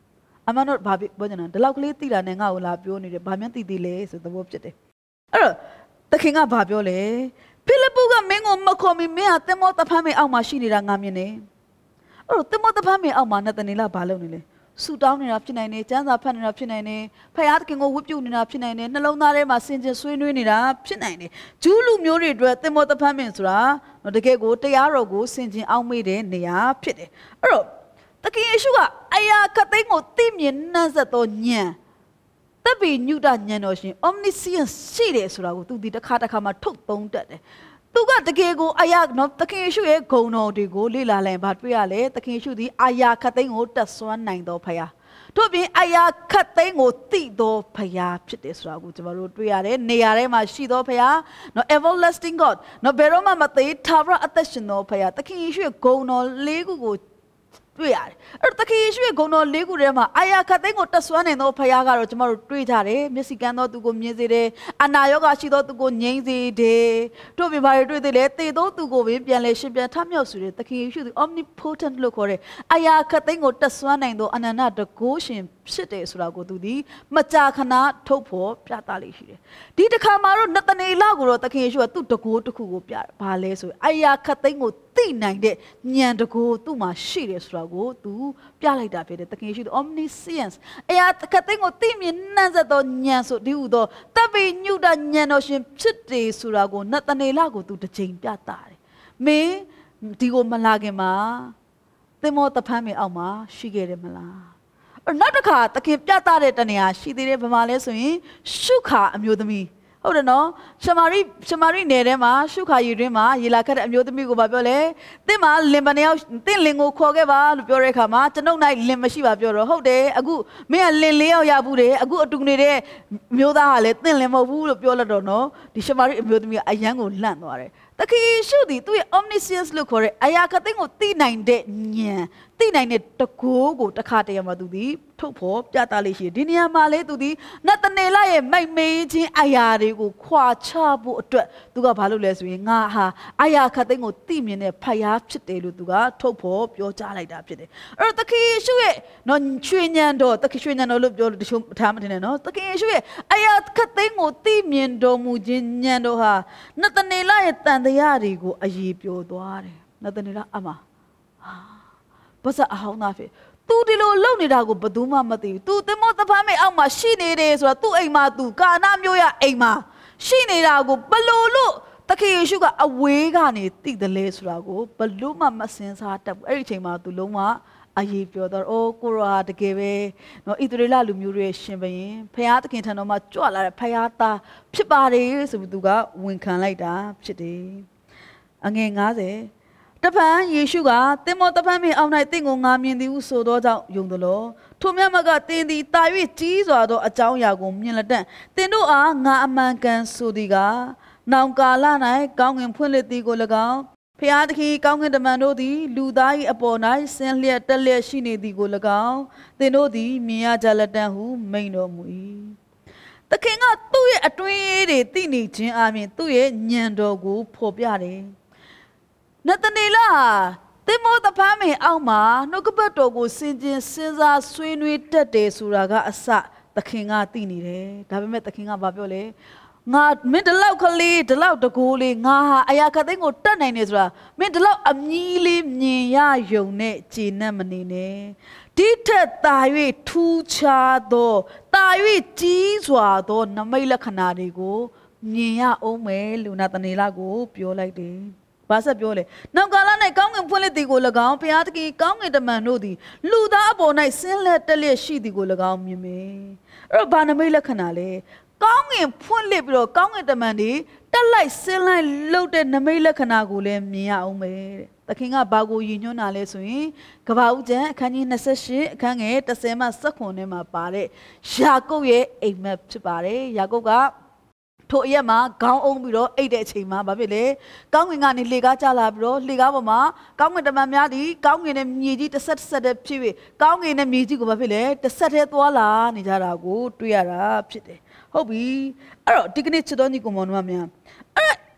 S1: အမနော်ဘာပြောချင်တာဒီလောက်ကလေးသိတာနဲ့ငါ့ကိုလာပြောနေတယ်ဘာမှန်းသိသေးလဲဆိုသဘောဖြစ်တယ်အဲ့တော့သခင်ကဘာပြောလဲဖိလိပ္ပုကမင်းကိုမခေါ်မီမင်းဟာသင်္ဘောတဖမ်းမင်းအောက်မှာရှိနေတာငါမြင်နေအဲ့တော့သင်္ဘောတဖမ်းမင်းအောက်မှာနသနေလဘာလုပ်နေလဲဆူတောင်းနေတာဖြစ်နိုင်တယ်ကျမ်းစာဖတ်နေတာဖြစ်နိုင်တယ်ဖယားသခင်ကိုဝတ်ပြုနေတာဖြစ်နိုင်တယ်နှလုံးသားထဲမှာစင်ကြယ်ဆွေးနွေးနေတာဖြစ်နိုင်တယ်ဂျူးလူမျိုးတွေအတွက်သင်္ဘောတဖမ်းမင်းဆိုတာတော့တကယ်ကိုတရားတော်ကိုစင်ကြင်အောင်မေ့တဲ့နေရာဖြစ်တယ်အဲ့တော့သခင်ယေရှုကအရာခတ်သိမ်းကိုသိမြင်နှံ့ဆက်သောဉာဏ်တပ်ပြီးညုတဉာဏ်တော်ရှင် omniscience ရှိတယ်ဆိုတာကိုသူဒီတစ်ခါတစ်ခါမှထုတ်သုံးတတ်တယ်သူကတကယ်ကိုအရာနော်သခင်ယေရှုရဲ့ဂုဏ်တော်တွေကိုလေ့လာလိုက်ဘာတွေ့ရလဲသခင်ယေရှုဒီအရာခတ်သိမ်းကိုတက်ဆွမ်းနိုင်တော်ဖခင်တို့ပြင်အရာခတ်သိမ်းကိုသိတော်ဖခင်ဖြစ်တယ်ဆိုတာကိုကျွန်တော်တို့တွေ့ရတယ်နေရာထဲမှာရှိတော်ဖခင်နော် everlasting God နော်ဘယ်တော့မှမသေးထာဝရအသက်ရှင်တော်ဖခင်သခင်ယေရှုရဲ့ဂုဏ်တော်လေးခုကိုတွေ့ရတယ်အဲ့တော့သခင်ယေရှုရဲ့ဂုဏ်တော်လေးခုထဲမှာအာယာခတ်သိမ်းကိုတက်ဆွမ်းနိုင်သောဖခင်ကတော့ကျွန်တော်တို့တွေ့ကြတယ်မျက်စိကန်းသောသူကိုမြင်စေတယ်အနာရောဂါရှိသောသူကိုငြိမ်းစေတယ်တို့ပြပါရတွေ့သေးတယ်သေသောသူကိုပင်ပြန်လဲရှင်ပြန်ထမြောက်စေတယ်သခင်ယေရှုသည် omnipotent လို့ခေါ်တယ်အာယာခတ်သိမ်းကိုတက်ဆွမ်းနိုင်သောအနန္တတကုရှင်ဖြစ်တယ်ဆိုတာကိုသူဒီမကြာခဏထုတ်ဖော်ပြသလေးရှိတယ်ဒီတစ်ခါမှာတော့နသနေလကိုတော့သခင်ယေရှုကသူ့တကိုးတစ်ခုကိုပြတယ်ဘာလဲဆိုအာယာခတ်သိမ်းကိုသိနိုင်တဲ့ဉာဏ်တကိုးသူ့မှာရှိတယ်ဆိုတာကိုသူပြလိုက်တာဖြစ်တယ်သခင်ယေရှု omniscience အရာခတ်သိမ်းကိုသိမြင်နှံ့ဆက်သောဉာဏ်ဆိုဒီဟုသောတပ်ပိညုတဉာဏ်တော်ရှင်ဖြစ်တယ်ဆိုတာကိုနသနေလကိုသူတစ်ချိန်ပြတာတယ်မင်းဒီကိုမလာခင်မှာသင်္ဘောတဖမ်းမင်းအောက်မှာရှိခဲ့တယ်မလားနောက်တစ်ခါသခင်ပြသတဲ့တနေရာရှိသေးတယ်ဗမာလဲဆိုရင်ရှုခါအမျိုးသမီးဟုတ်တယ်နော်ရှမာရိရှမာရိနယ်ထဲမှာရှုခါရီတွင်မှာရေလာခတ်တဲ့အမျိုးသမီးကိုပြောလဲတင့်မှာလင်ပနေရောက်တင့်လင်ကိုခေါ်ခဲ့ပါလို့ပြောတဲ့အခါမှာကျွန်ုပ်၌လင်မရှိပါပြောတော့ဟုတ်တယ်အခုမင်းကလင်လေးယောက်ရဘူးတယ်အခုအတူနေတဲ့မျိုးသားကလည်းတင့်လင်မဟုတ်ဘူးလို့ပြောလိုက်တော့နော်ဒီရှမာရိအမျိုးသမီးကအယံကိုလန့်သွားတယ်သခင်ယေရှုသည်သူ့ရဲ့ omniscience လို့ခေါ်တဲ့အရာခတ်သိမ်းကိုသိနိုင်တဲ့ဉာဏ်သိနိုင်တဲ့တကိုးကိုတစ်ခါတည်းမှာသူသည်ထုတ်ဖော်ပြသလေးရှိတယ်ဒီနေရာမှာလေသူသည်နသနေလရဲ့မိုက်မေးခြင်းအရာတွေကိုခွာချဖို့အတွက်သူကဘာလုပ်လဲဆိုရင်ငါဟာအရာခတ်သိမ်းကိုသိမြင်တဲ့ဖယားဖြစ်တယ်လို့သူကထုတ်ဖော်ပြောကြားလိုက်တာဖြစ်တယ်အဲ့တော့သခင်ယေရှုရဲ့နော်ချွေညံတော်သခင်ချွေညံတော်လို့ပြောလို့တချို့ထားမတင်နဲ့နော်သခင်ယေရှုရဲ့အရာခတ်သိမ်းကိုသိမြင်တော်မူခြင်းဉာဏ်တော်ဟာနသနေလရဲ့တန်တရားတွေကိုအရေးပြောသွားတယ်နသနေလအမဘာသာအဟောင်းသားဖြစ်သူဒီလိုလုံနေတာကိုဘယ်သူမှမသိဘူးသူသင်္ဘောတဖမ်းမဲ့အောက်မှာရှိနေတယ်ဆိုတာသူ့အိမ်မှာသူကာနာမျိုးရအိမ်မှာရှိနေတာကိုဘလို့လို့သခင်ယေရှုကအဝေးကနေသိတယ်လေဆိုတာကိုဘလို့မှမစင်စားတတ်ဘူးအဲ့ဒီအချိန်မှာသူလုံးဝအရေးပြောတော့အိုးကိုရောတကယ်ပဲနော်ဣသရေလလူမျိုးတွေရှင်ဘရင်ဖခင်သခင်ထံတော်မှာကြွလာတဲ့ဖခင်သားဖြစ်ပါတယ်ဆိုပြီးသူကဝန်ခံလိုက်တာဖြစ်တယ်အငယ်ငါးဆယ်တပန်ယေရှုကသင်္ဘောတပန်းမင်းအောင်၌တင့်ကိုငါမြင်သည်ဟုဆိုသောကြောင့်ယုံသလိုထိုမြတ်မကတင်သည်တာ၍ကြီးစွာသောအကြောင်းအရာကိုမြင်လက်တန့်တင်တို့အားငါအမှန်ကန်ဆိုသည်ကနောင်ကာလ၌ကောင်းကင်ဖွင့်လှစ်သည်ကို၎င်းဖျားသခင်ကောင်းကင်တမန်တို့သည်လူသား၏အပေါ်၌ဆင်းလျက်တက်လျက်ရှိနေသည်ကို၎င်းတင်တို့သည်မြင်ရကြလက်တန့်ဟုမိန့်တော်မူ၏သခင်ကသူ့ရဲ့အတွင်းတွေသိနေခြင်းအပြင်သူ့ရဲ့ဉာဏ်တော်ကိုဖော်ပြတယ်နသနေလသင်္ဘောတဖမ်းမင်းအောက်မှာနှုတ်ကပတ်တော်ကိုစင်ကြင်စဉ်းစားဆွေးနွေးတတ်တယ်ဆိုတာကအစသခင်ကသိနေတယ်ဒါပေမဲ့သခင်ကဘာပြောလဲငါမင်းဒီလောက်ကလေးဒီလောက်တကိုးလေးငါဟာအရာခတ်သိမ်းကိုတတ်နိုင်နေဆိုတာမင်းဒီလောက်အမြီးလေးမြင်ရယုံနဲ့ခြေနဲ့မနေနဲ့ဒီထက်တာ၍ထူးခြားသောတာ၍ကြီးစွာသောနမိတ်လက္ခဏာတွေကိုမြင်ရအောင်မယ်လို့နသနေလကိုပြောလိုက်တယ်ဘာဆက်ပြောလဲနောက်ကာလ၌ကောင်းကင်ဖွင့်လှစ်သည်ကို၎င်းဘုရားသခင်ကောင်းကင်တမန်တို့သည်လူသားအပေါ်၌ဆင်းလက်တက်လျက်ရှိသည်ကို၎င်းမြင်မယ်အဲ့တော့ဘာနမိတ်လက္ခဏာလဲကောင်းကင်ဖွင့်လှစ်ပြီးတော့ကောင်းကင်တမန်တွေတက်လိုက်ဆင်းလိုက်လှုပ်တဲ့နမိတ်လက္ခဏာကိုလည်းမြင်ရအောင်ပဲတဲ့သခင်ကဘာကိုရည်ညွှန်းတာလဲဆိုရင်ကဘာဦးကျမ်းအခန်းကြီး၂၈အခန်းငယ်၁၀မှ၁၉ထဲမှာပါတဲ့ယာကုပ်ရဲ့အိမ်မက်ဖြစ်ပါတယ်ယာကုပ်ကထိုအရက်မှာခေါင်းအုံးပြီးတော့အိတ်တဲ့အချိန်မှာဘာဖြစ်လဲကောင်းကင်ကနေလှေကားကျလာပြီးတော့လှေကားပေါ်မှာကောင်းကင်တမန်များသည်ကောင်းကင်နဲ့မြေကြီးတစ်ဆက်တစ်ဆက်တည်းဖြစ်ပြီးကောင်းကင်နဲ့မြေကြီးကိုဘာဖြစ်လဲတစ်ဆက်တည်းသွားလာနေကြတာကိုတွေ့ရတာဖြစ်တယ်ဟုတ်ပြီအဲ့တော့ဒီကနေ့ချစ်တော်ညီကောင်မောင်တို့များအဲ့အဲ့ဒီ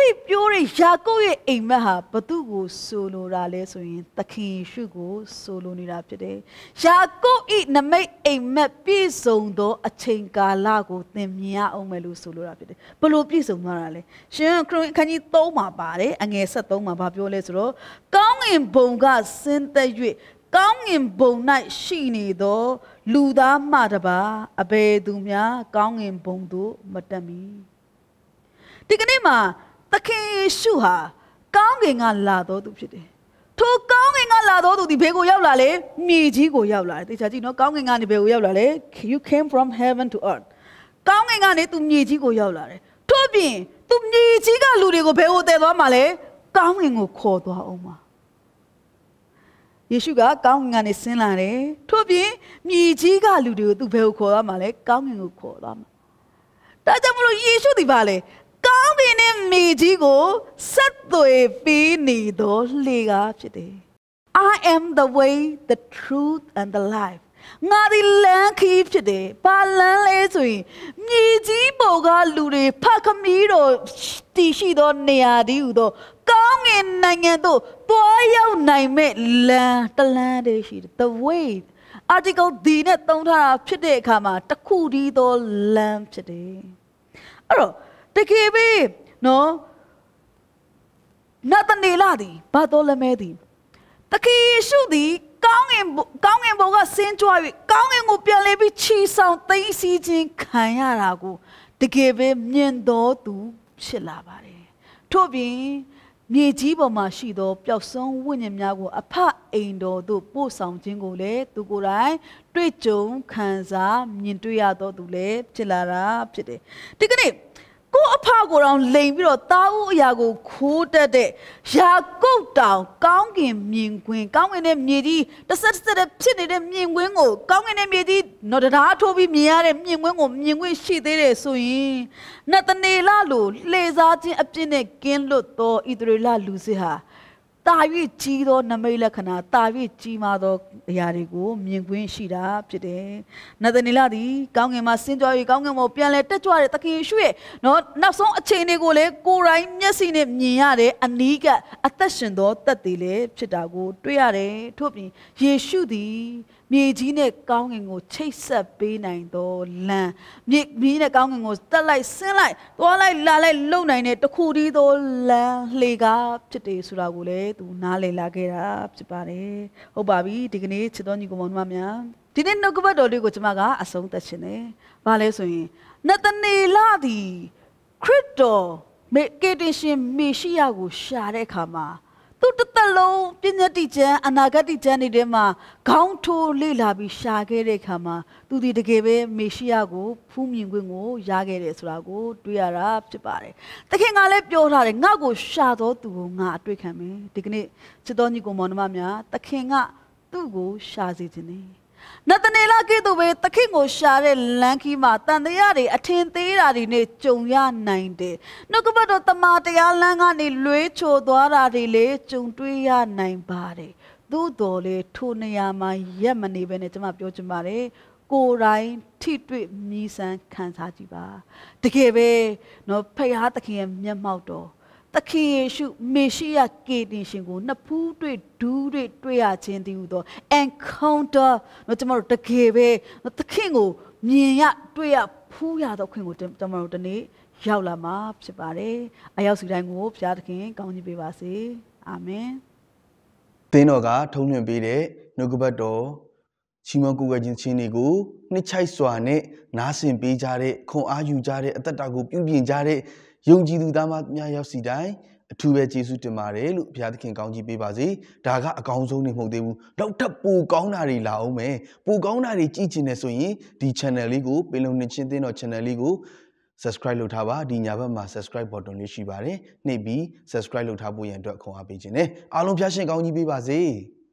S1: ပြောတဲ့ယာကုပ်ရဲ့အိမ်မက်ဟာဘသူကိုဆိုလိုတာလဲဆိုရင်သခင်ယေရှုကိုဆိုလိုနေတာဖြစ်တယ်။ယာကုပ်၏နမိတ်အိမ်မက်ပြည့်စုံသောအချိန်ကာလကိုသင်မြင်ရအောင်မယ်လို့ဆိုလိုတာဖြစ်တယ်။ဘလို့ပြည့်စုံသွားတာလဲ။ရှင်ခရစ်အခန်းကြီးသုံးမှာပါတယ်အငယ်ဆက်သုံးမှာဘာပြောလဲဆိုတော့ကောင်းငင်ဘုံကဆင်းသက်၍ကောင်းငင်ဘုံ၌ရှိနေသောလူသားမှတပါအဘယ်သူများကောင်းငင်ဘုံသို့မတက်မီဒီကနေ့မှာသခင်ယေရှုဟာကောင်းကင်ကလာတော်သူဖြစ်တယ်ထိုကောင်းကင်ကလာတော်သူဒီဘယ်ကိုရောက်လာလဲမြေကြီးကိုရောက်လာတယ်တေချာကြည့်နော်ကောင်းကင်ကနေဘယ်ကိုရောက်လာလဲ You came from heaven to earth ကောင်းကင်ကနေသူမြေကြီးကိုရောက်လာတယ်ထို့ပြင်သူမြေကြီးကလူတွေကိုဘယ်ကိုတည်သွားမှာလဲကောင်းကင်ကိုခေါ်သွားအောင်ပါယေရှုကကောင်းကင်ကနေဆင်းလာတယ်ထို့ပြင်မြေကြီးကလူတွေကိုသူဘယ်ကိုခေါ်သွားမှာလဲကောင်းကင်ကိုခေါ်သွားမှာဒါကြောင့်မလို့ယေရှုဒီပါလေကောင်းကင်နဲ့မြေကြီးကိုဆက်သွယ်ပေးနေသောလှေကားဖြစ်တယ် I am the way the truth and the life ငါဒီလမ်းခီးဖြစ်တယ်ဘာလမ်းလဲဆိုရင်မြေကြီးပေါ်ကလူတွေဖခမီးတော်တည်ရှိသောနေရာဒီဟူသောကောင်းကင်နိုင်ငံသို့တွားရောက်နိုင်မဲ့လမ်းတလမ်းတည်းရှိတယ် the way article ဒီနဲ့သုံးထားတာဖြစ်တဲ့အခါမှာတစ်ခုတည်းသောလမ်းဖြစ်တယ်အဲ့တော့တကယ်ပဲနော်နတ်တနေလာသည်ဘာတော်လဲမဲသည်တကယ်ယေရှုသည်ကောင်းငင်ကောင်းငင်ဘုံကဆင်းကြွ၍ကောင်းငင်ကိုပြန်လဲပြီးချီဆောင်သိမ်းဆည်းခြင်းခံရတာကိုတကယ်ပဲမြင်တော်သူဖြစ်လာပါတယ်ထို့ပြင်မြေကြီးပေါ်မှာရှိသောပျောက်ဆုံးဝိညာဉ်များကိုအဖအိမ်တော်သို့ပို့ဆောင်ခြင်းကိုလည်းသူကိုယ်တိုင်တွေ့ကြုံခံစားမြင်တွေ့ရတော်သူလည်းဖြစ်လာတာဖြစ်တယ်ဒီကနေ့ကိုအဖကိုတောင်လိန်ပြီးတော့တာဥအရာကိုခိုးတတ်တဲ့ယာကုပ်တောင်ကောင်းကင်မြင်ကွင်းကောင်းကင်နဲ့မြေကြီးတစ်ဆက်တစ်ဆက်ဖြစ်နေတဲ့မြင်ကွင်းကိုကောင်းကင်နဲ့မြေကြီးနော်တရားထိုးပြီးမြင်ရတဲ့မြင်ကွင်းကိုမြင်ကွင်းရှိသေးတယ်ဆိုရင်နတ်တနေလလိုလှေစားခြင်းအပြစ်နဲ့ကင်းလွတ်သောဣသရေလလူစစ်ဟာတာ၍ကြီးသောနမိတ်လက္ခဏာတာ၍ကြီးမားသောအရာတွေကိုမြင်ကွင်းရှိတာဖြစ်တယ်။နသနီလသည်ကောင်းကင်မှာဆင်းကြွ၍ကောင်းကင်မှာပြန်လဲတက်ကြွတဲ့သခင်ယေရှုရဲ့နော်နောက်ဆုံးအချိန်တွေကိုလည်းကိုယ်တိုင်မျက်စိနဲ့မြင်ရတဲ့အနီးကအသက်ရှင်သောသက်တည်လည်းဖြစ်တာကိုတွေ့ရတယ်။ထို့ပြင်ယေရှုသည်မြေကြီးနဲ့ကောင်းကင်ကိုချိတ်ဆက်ပေးနိုင်သောလမ်းမြေကြီးနဲ့ကောင်းကင်ကိုတက်လိုက်ဆင်းလိုက်သွားလိုက်လာလိုက်လုံနိုင်တဲ့တခုတည်းသောလမ်းလှေကားဖြစ်တယ်ဆိုတာကိုလည်းသူနားလည်လာခဲ့တာဖြစ်ပါတယ်ဟုတ်ပါပြီဒီကနေ့ချစ်တော်ညီကောင်မများဒီနေ့နှုတ်ကပတ်တော်လေးကိုကျွန်မကအဆုံးသတ်ခြင်းတယ်ဘာလဲဆိုရင်နသနေလသည်ခရစ်တော်မေကေတရှင်မေရှိယကိုရှာတဲ့အခါမှာသူတစ်သက်လုံးပြည့်ညတ်တိကျမ်းအနာဂတ်ကျမ်းတွေမှာခေါင်းထိုးလေ့လာပြီးရှာခဲ့တဲ့အခါမှာသူဒီတကယ်ပဲမေရှိယကိုဖူးမြင်ခွင့်ကိုရခဲ့တယ်ဆိုတာကိုတွေ့ရတာဖြစ်ပါတယ်။သခင်ကလည်းပြောထားတယ်ငါ့ကိုရှာတော်သူကိုငါအတွေ့ခံမယ်။ဒီကနေ့ချစ်တော်ညီကောင်မောင်နှမများသခင်ကသူ့ကိုရှာစေခြင်းနဲ့နသနေလကဲ့သို့ပဲသခင်ကိုရှာတဲ့လမ်းခီးမှာတန်တရားတွေအထင်သေးတာတွေနဲ့ကြုံရနိုင်တယ်။နှုတ်ကပတ်တော်တမန်တရားလမ်းကနေလွှဲချိုသွားတာတွေလည်းကြုံတွေ့ရနိုင်ပါတယ်။သို့တော်လေထိုနေရာမှာရက်မနေပဲနဲ့ကျွန်မပြောချင်ပါတယ်။ကိုယ်တိုင်ထိတွေ့မြည်ဆန်းခံစားကြည့်ပါ။တကယ်ပဲနော်ဖခင်သခင်ရဲ့မျက်မှောက်တော်သခင်ယေရှုမေရှိယကေတင်ရှင်ကိုနှစ်ဖူးတွေ့ဒူးတွေ့တွေ့ရခြင်းတည်းဟူသော encounter နော်ကျွန်တော်တို့တကယ်ပဲသခင်ကိုမြင်ရတွေ့ရဖူးရသောခွင့်ကိုကျွန်တော်တို့ဒီနေ့ရောက်လာမှာဖြစ်ပါတယ်အရောက်စီတိုင်းကိုဘုရားသခင်ကောင်းချီးပေးပါစေအာမင်
S2: သင်တော်ကထုံးလွှင့်ပေးတဲ့နှုတ်ကပတ်တော်ချီးမွမ်းကိုးကွယ်ခြင်းချင်းတွေကိုနှစ်ချိုက်စွာနဲ့နားဆင်ပေးကြတဲ့ခွန်အားယူကြတဲ့အသက်တာကိုပြုပြင်ကြတဲ့ယုံကြည်သူသားမများရောက်စီတိုင်းအထူးပဲကျေးဇူးတင်ပါတယ်လို့ဘုရားသခင်ကောင်းချီးပေးပါစေဒါကအကောင်းဆုံးနေမဟုတ်သေးဘူးနောက်ထပ်ပိုကောင်းတာတွေလာအောင်မယ်ပိုကောင်းတာတွေကြည့်ချင်တယ်ဆိုရင်ဒီ channel လေးကိုပင်လုံနှစ်ချင်းသင်းတော် channel လေးကို subscribe လုပ်ထားပါဒီညာဘက်မှာ subscribe button လေးရှိပါတယ်နှိပ်ပြီး subscribe လုပ်ထားဖို့ရန်အတွက်ခွန်အားပေးခြင်းနဲ့အားလုံးဖျားရှင်ကောင်းကြီးပေးပါစေ